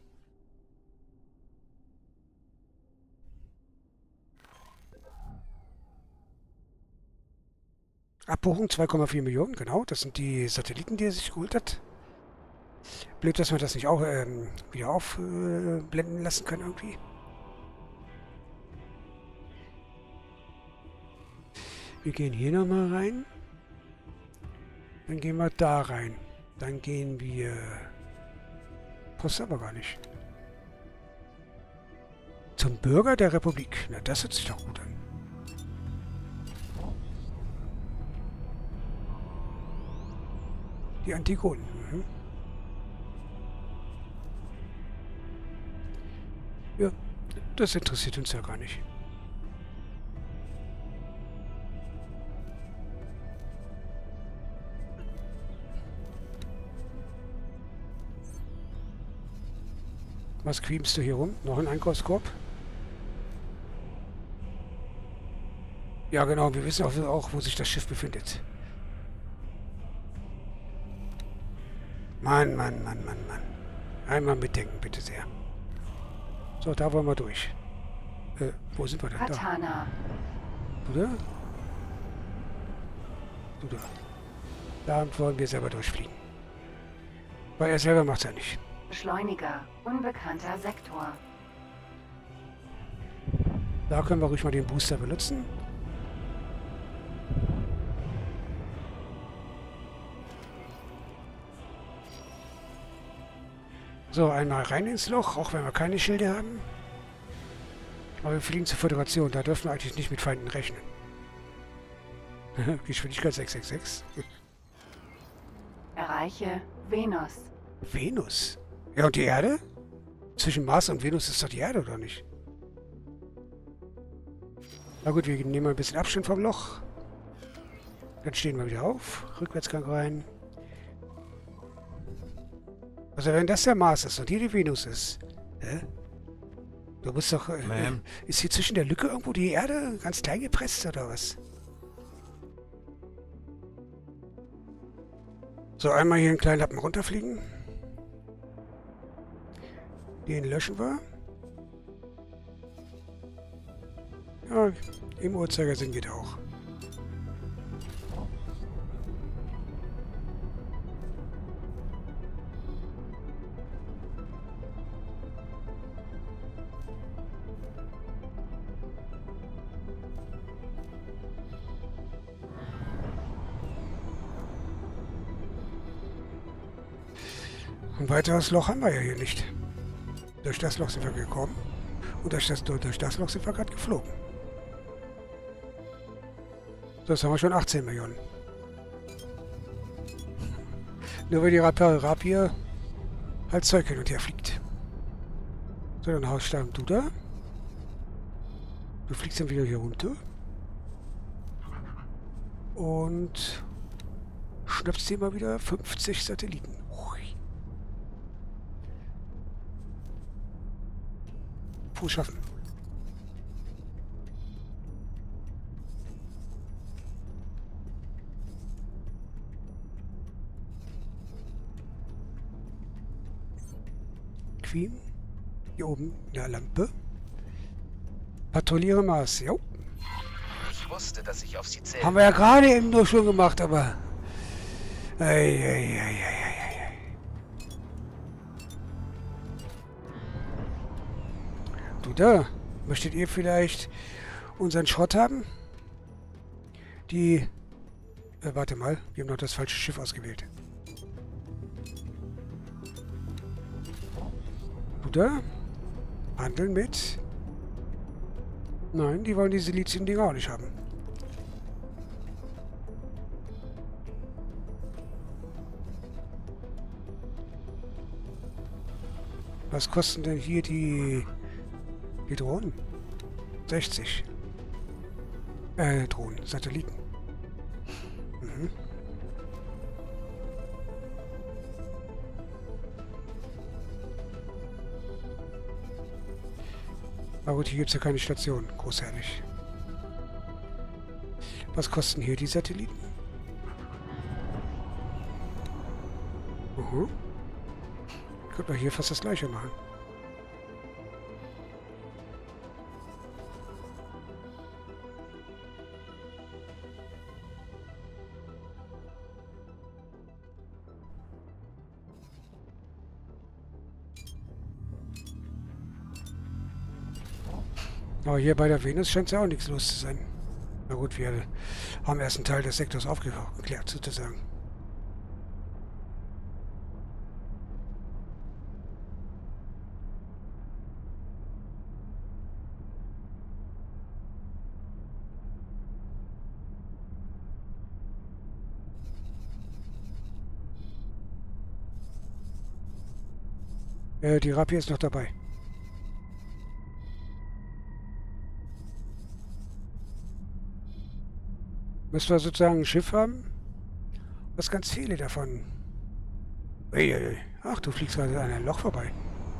Abbuchung 2,4 Millionen, genau. Das sind die Satelliten, die er sich geholt hat. Blöd, dass wir das nicht auch wieder aufblenden lassen können irgendwie. Wir gehen hier nochmal rein. Dann gehen wir da rein. Dann gehen wir... Passt aber gar nicht. Zum Bürger der Republik. Na, das hört sich doch gut an. Die Antigonen. Mhm. Ja, das interessiert uns ja gar nicht. Was quiemst du hier rum? Noch ein Einkaufskorb? Ja, genau. Wir wissen auch, wo sich das Schiff befindet. Mann, Mann, Mann, Mann, Mann. Einmal mitdenken, bitte sehr. So, da wollen wir durch. Wo sind wir denn? Katana. Da. Du da? Du da. Da wollen wir selber durchfliegen. Weil er selber macht es ja nicht. Beschleuniger. Unbekannter Sektor. Da können wir ruhig mal den Booster benutzen. So, einmal rein ins Loch, auch wenn wir keine Schilde haben. Aber wir fliegen zur Föderation, da dürfen wir eigentlich nicht mit Feinden rechnen. Geschwindigkeit 666. Erreiche Venus. Venus? Ja, und die Erde? Zwischen Mars und Venus ist doch die Erde, oder nicht? Na gut, wir nehmen mal ein bisschen Abstand vom Loch. Dann stehen wir wieder auf. Rückwärtsgang rein. Also wenn das der Mars ist und hier die Venus ist. Hä? Du musst doch... ist hier zwischen der Lücke irgendwo die Erde ganz klein gepresst, oder was? So, einmal hier einen kleinen Lappen runterfliegen. Den löschen wir. Ja, im Uhrzeigersinn geht auch. Ein weiteres Loch haben wir ja hier nicht. Durch das Loch sind wir gekommen. Und durch das Loch sind wir gerade geflogen. So, jetzt haben wir schon 18 Millionen. Nur weil die Rapier halt Zeug hin und her fliegt. So, dann haust du da. Du fliegst dann wieder hier runter. Und schnappst dir mal wieder 50 Satelliten. Puh, schaffen. Queen. Hier oben in der Lampe. Patrouilliere Mars. Jo. Ich wusste, dass ich auf sie zählen. Haben wir ja gerade eben nur schon gemacht, aber... Du da, möchtet ihr vielleicht unseren Schrott haben? Die... warte mal, wir haben noch das falsche Schiff ausgewählt. Du da? Handeln mit... Nein, die wollen diese Lithium-Dinger auch nicht haben. Was kosten denn hier die Drohnen? 60. Drohnen, Satelliten. Mhm. Aber gut, hier gibt es ja keine Station. Großartig. Was kosten hier die Satelliten? Könnte man hier fast das gleiche machen. Aber hier bei der Venus scheint es ja auch nichts los zu sein. Na gut, wir haben erst einen Teil des Sektors aufgeklärt, sozusagen. Die Rapier ist noch dabei. Müssen wir sozusagen ein Schiff haben? Was ganz viele davon. Uiuiui. Ach, du fliegst gerade an ein Loch vorbei.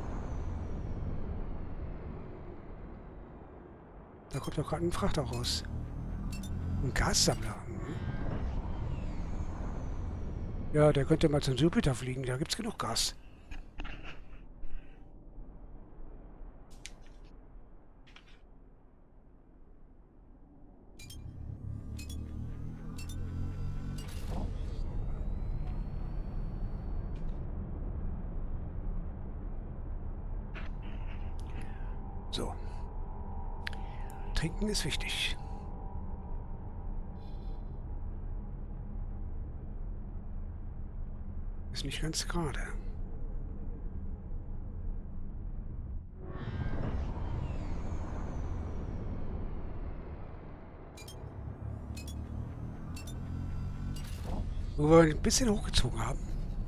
Da kommt doch gerade ein Frachter raus. Ein Gassammler. Ja, der könnte mal zum Jupiter fliegen. Da gibt's genug Gas. So. Trinken ist wichtig. Ist nicht ganz gerade. Wo wir ein bisschen hochgezogen haben.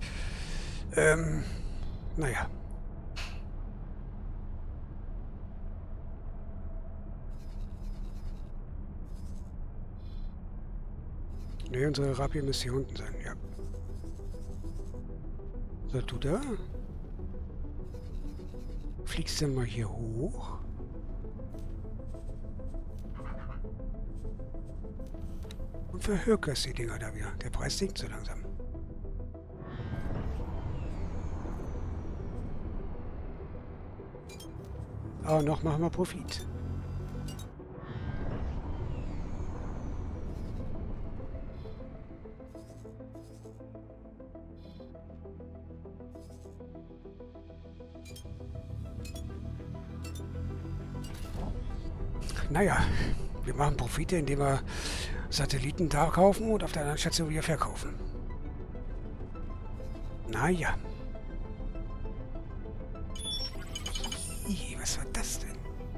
Naja. Ne, unsere Rapier müsste hier unten sein, ja. So, du da? Fliegst du mal hier hoch? Und verhökerst die Dinger da wieder. Der Preis sinkt so langsam. Aber noch machen wir Profit. Naja, wir machen Profite, indem wir Satelliten da kaufen und auf der anderen Station wieder verkaufen. Naja. Was war das denn?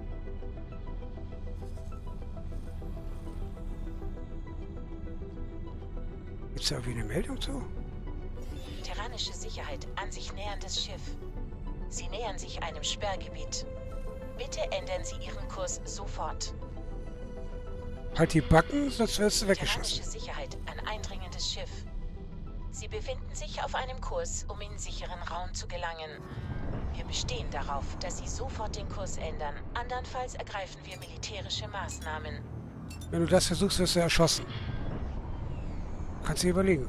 Gibt's da irgendwie eine Meldung zu? Terranische Sicherheit, an sich näherndes Schiff. Sie nähern sich einem Sperrgebiet. Bitte ändern Sie Ihren Kurs sofort. Halt die Backen, sonst wirst du weggeschossen. Terranische Sicherheit, ein eindringendes Schiff. Sie befinden sich auf einem Kurs, um in sicheren Raum zu gelangen. Wir bestehen darauf, dass Sie sofort den Kurs ändern. Andernfalls ergreifen wir militärische Maßnahmen. Wenn du das versuchst, wirst du erschossen. Kannst du dir überlegen.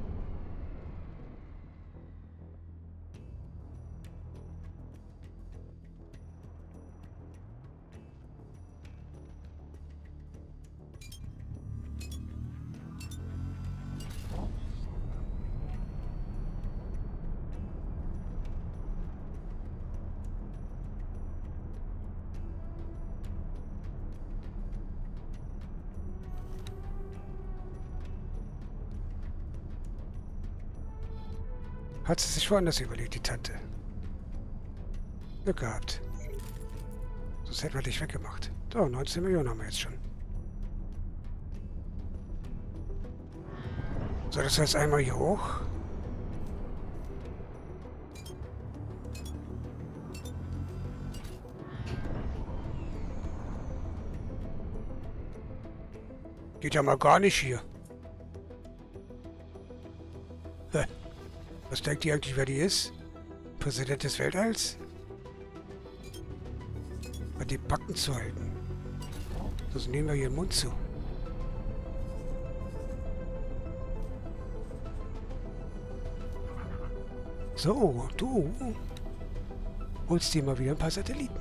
Hat sie sich woanders überlegt, die Tante. Glück gehabt. Sonst hätten wir dich weggemacht. So, 19 Millionen haben wir jetzt schon. So, das heißt einmal hier hoch. Geht ja mal gar nicht hier. Was denkt ihr eigentlich, wer die ist? Präsident des Weltalls? Hat die Backen zu halten. Sonst nehmen wir hier den Mund zu. So, du holst dir mal wieder ein paar Satelliten.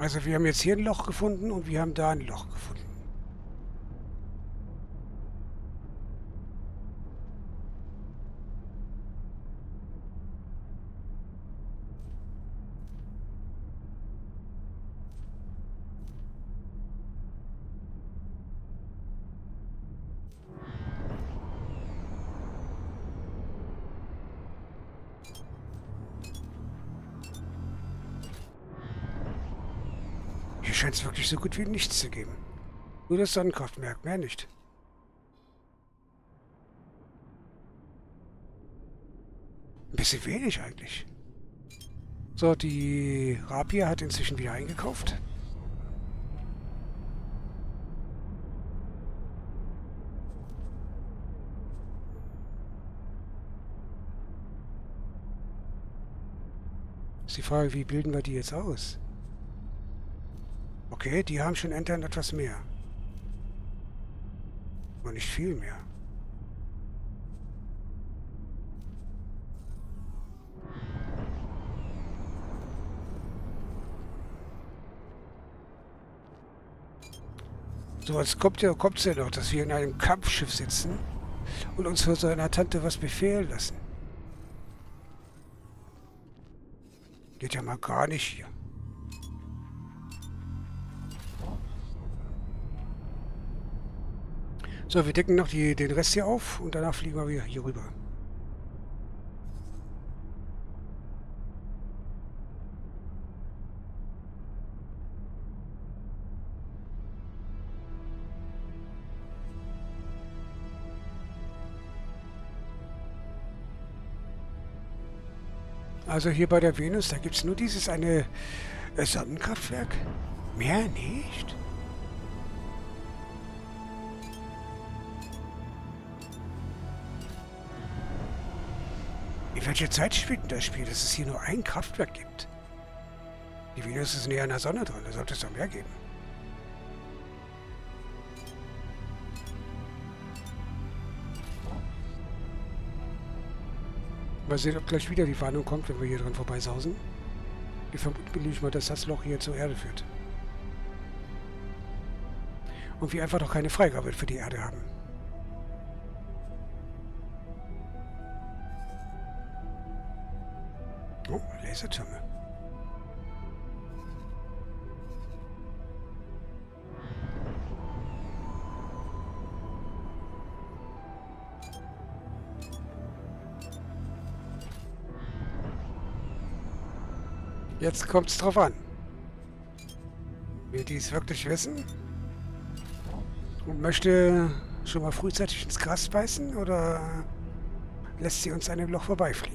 Also wir haben jetzt hier ein Loch gefunden und wir haben da ein Loch gefunden. Hier scheint es wirklich so gut wie nichts zu geben. Nur das Sonnenkraftwerk, mehr nicht. Ein bisschen wenig eigentlich. So, die Rapier hat inzwischen wieder eingekauft. Ist die Frage, wie bilden wir die jetzt aus? Okay, die haben schon intern etwas mehr. Aber nicht viel mehr. So, jetzt kommt's ja noch, dass wir in einem Kampfschiff sitzen und uns von seiner Tante was befehlen lassen. Geht ja mal gar nicht hier. So, wir decken noch den Rest hier auf und danach fliegen wir wieder hier rüber. Also hier bei der Venus, da gibt es nur dieses eine Sonnenkraftwerk. Mehr nicht. In welcher Zeit spielt denn das Spiel, dass es hier nur ein Kraftwerk gibt? Die Venus ist näher an der Sonne dran, da sollte es doch mehr geben. Mal sehen, ob gleich wieder die Warnung kommt, wenn wir hier dran vorbeisausen. Wir vermuten mal, dass das Loch hier zur Erde führt. Und wir einfach noch keine Freigabe für die Erde haben. Oh, Lasertürme. Jetzt kommt es drauf an. Will die es wirklich wissen? Und möchte schon mal frühzeitig ins Gras beißen oder lässt sie uns an dem Loch vorbeifliegen?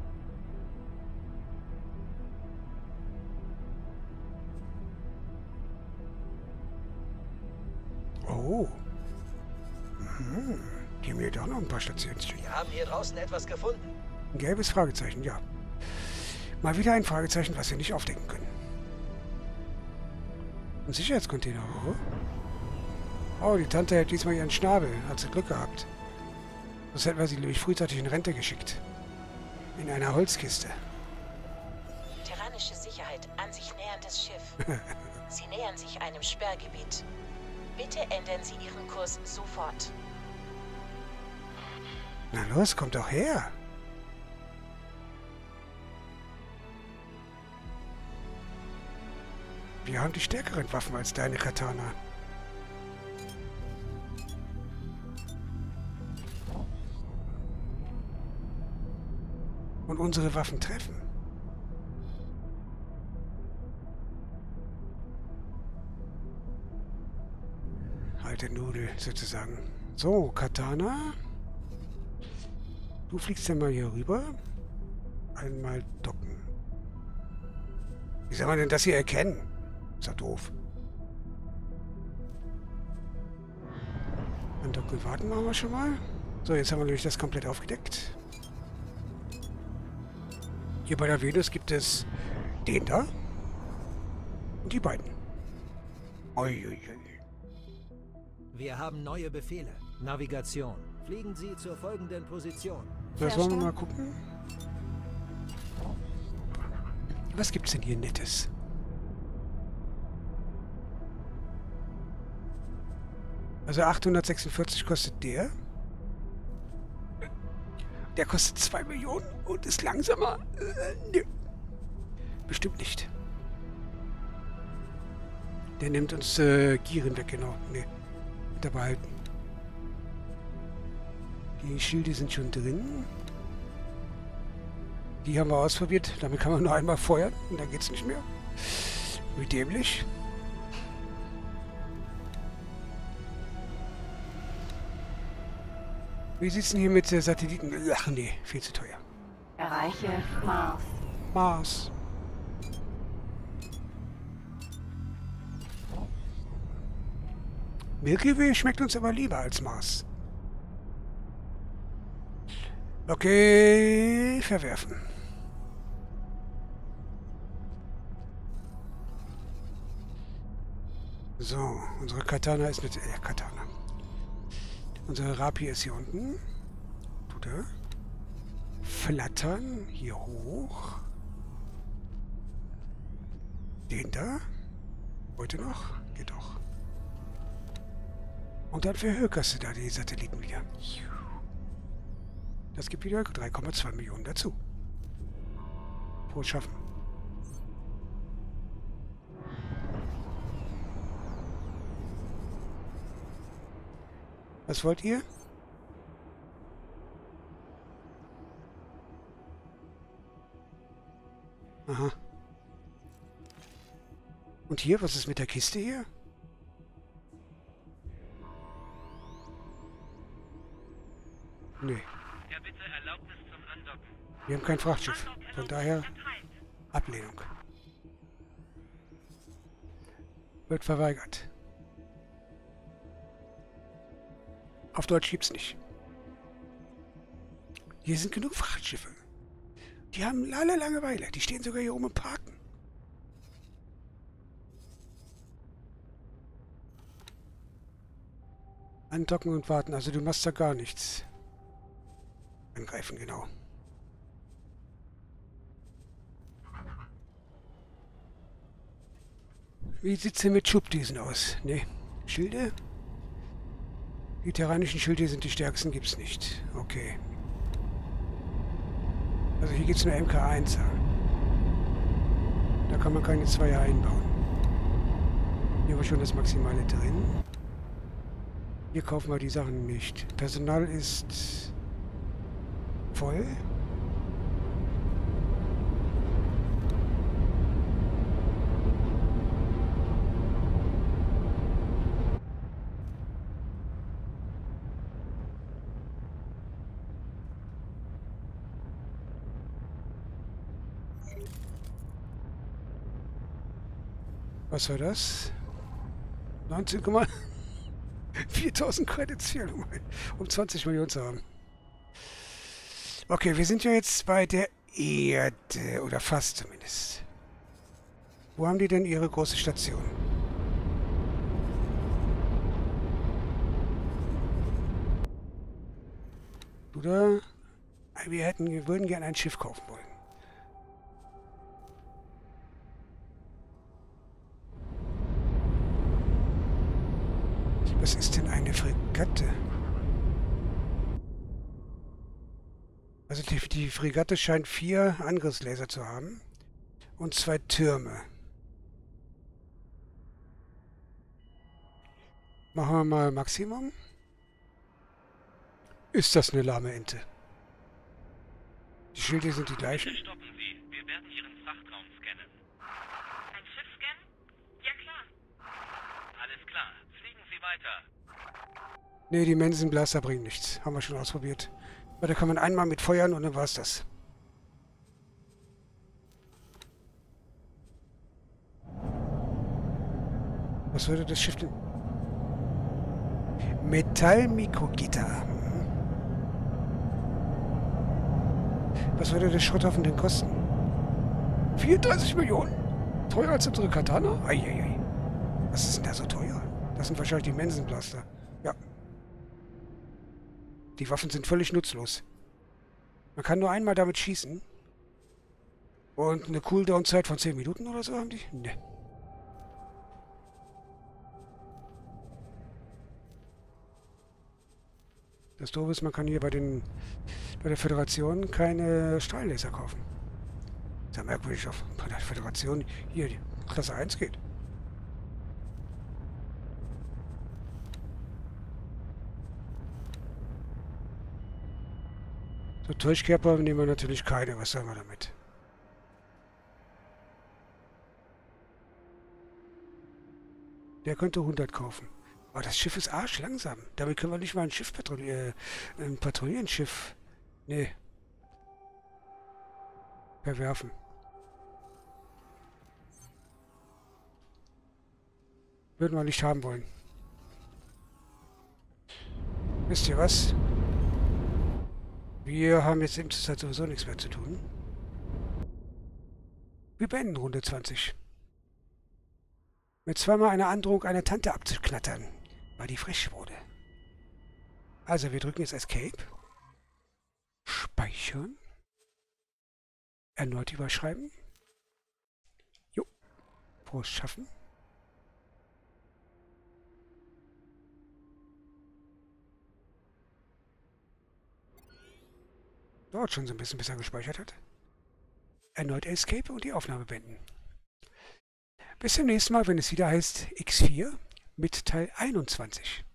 Oh. Die haben hier doch noch ein paar Stationen. Wir haben hier draußen etwas gefunden. Ein gelbes Fragezeichen, ja. Mal wieder ein Fragezeichen, was wir nicht aufdecken können. Ein Sicherheitscontainer, oder? Oh, die Tante hält diesmal ihren Schnabel. Hat sie Glück gehabt. Das hätten wir sie nämlich frühzeitig in Rente geschickt. In einer Holzkiste. Terranische Sicherheit, an sich näherndes Schiff. Sie nähern sich einem Sperrgebiet. Bitte ändern Sie Ihren Kurs sofort. Na los, kommt doch her. Wir haben die stärkeren Waffen als deine Katana. Und unsere Waffen treffen. Alte Nudel, sozusagen. So, Katana. Du fliegst ja mal hier rüber. Einmal docken. Wie soll man denn das hier erkennen? Ist ja doof. Andocken warten machen wir schon mal. So, jetzt haben wir nämlich das komplett aufgedeckt. Hier bei der Venus gibt es den da und die beiden. Uiuiui. Wir haben neue Befehle. Navigation. Fliegen Sie zur folgenden Position. Das wollen wir mal gucken. Was gibt's denn hier Nettes? Also 846 kostet der. Der kostet 2 Millionen und ist langsamer. Nö. Bestimmt nicht. Der nimmt uns Gieren weg, genau. Nee. Wieder behalten. Die Schilde sind schon drin. Die haben wir ausprobiert. Damit kann man nur einmal feuern und dann geht's nicht mehr. Wie dämlich. Wie sieht's denn hier mit Satelliten? Ach nee, viel zu teuer. Erreiche Mars. Mars. Milky Way schmeckt uns aber lieber als Mars. Okay, verwerfen. So, unsere Katana ist mit... Katana. Unsere Rapier ist hier unten. Tut er. Flattern. Hier hoch. Den da. Heute noch? Geht doch. Und dann verhökerst du da die Satelliten wieder. Das gibt wieder 3,2 Millionen dazu. Frohes Schaffen. Was wollt ihr? Aha. Und hier, was ist mit der Kiste hier? Nee. Ja, bitte Erlaubnis zum Andocken. Wir haben kein Frachtschiff. Von daher Ablehnung. Wird verweigert. Auf Deutsch gibt's nicht. Hier sind genug Frachtschiffe. Die haben alle Langeweile. Die stehen sogar hier oben im Parken. Andocken und warten. Also du machst da gar nichts. Angreifen, genau. Wie sieht's denn mit Schubdiesen aus? Ne, Schilde? Die terranischen Schilde sind die stärksten, gibt's nicht. Okay. Also hier gibt's nur MK1. Da kann man keine Zweier einbauen. Hier haben wir schon das Maximale drin. Hier kaufen wir die Sachen nicht. Personal ist voll. Was war das? 19,4000 Credits fehlen, um 20 Millionen zu haben. Okay, wir sind ja jetzt bei der Erde, oder fast zumindest. Wo haben die denn ihre große Station? Oder? Wir würden gerne ein Schiff kaufen wollen. Was ist denn eine Fregatte? Also die Fregatte scheint 4 Angriffslaser zu haben. Und 2 Türme. Machen wir mal Maximum. Ist das eine lahme Ente? Die Schilde sind die gleichen. Bitte stoppen Sie. Wir werden Ihren Frachtraum scannen. Ein Schiff scannen? Ja klar. Alles klar. Fliegen Sie weiter. Ne, die Mensenblaster bringen nichts. Haben wir schon ausprobiert. Aber da kann man einmal mit feuern und dann war's das. Was würde das Schiff denn? Metallmikrogitter. Was würde der Schrotthaufen denn kosten? 34 Millionen? Teurer als unsere Katana? Eieiei. Was ist denn da so teuer? Das sind wahrscheinlich die Mensenblaster. Ja. Die Waffen sind völlig nutzlos. Man kann nur einmal damit schießen. Und eine Cooldown-Zeit von 10 Minuten oder so haben die? Ne. Das Doofe ist, man kann hier bei der Föderation keine Strahlenlaser kaufen. Ist ja merkwürdig, bei der Föderation hier die Klasse 1 geht. So, Durchkehrer nehmen wir natürlich keine. Was sollen wir damit? Der könnte 100 kaufen. Aber das Schiff ist arschlangsam. Damit können wir nicht mal ein Schiff patrouillieren. Ein Patrouillenschiff. Nee. Verwerfen. Würden wir nicht haben wollen. Wisst ihr was? Wir haben jetzt in der Zeit sowieso nichts mehr zu tun. Wir beenden Runde 20. Mit zweimal einer Androhung, eine Tante abzuknattern, weil die frech wurde. Also, wir drücken jetzt Escape. Speichern. Erneut überschreiben. Jo. Frohes Schaffen. Dauert schon so ein bisschen, bis er gespeichert hat. Erneut Escape und die Aufnahme beenden. Bis zum nächsten Mal, wenn es wieder heißt X4 mit Teil 21.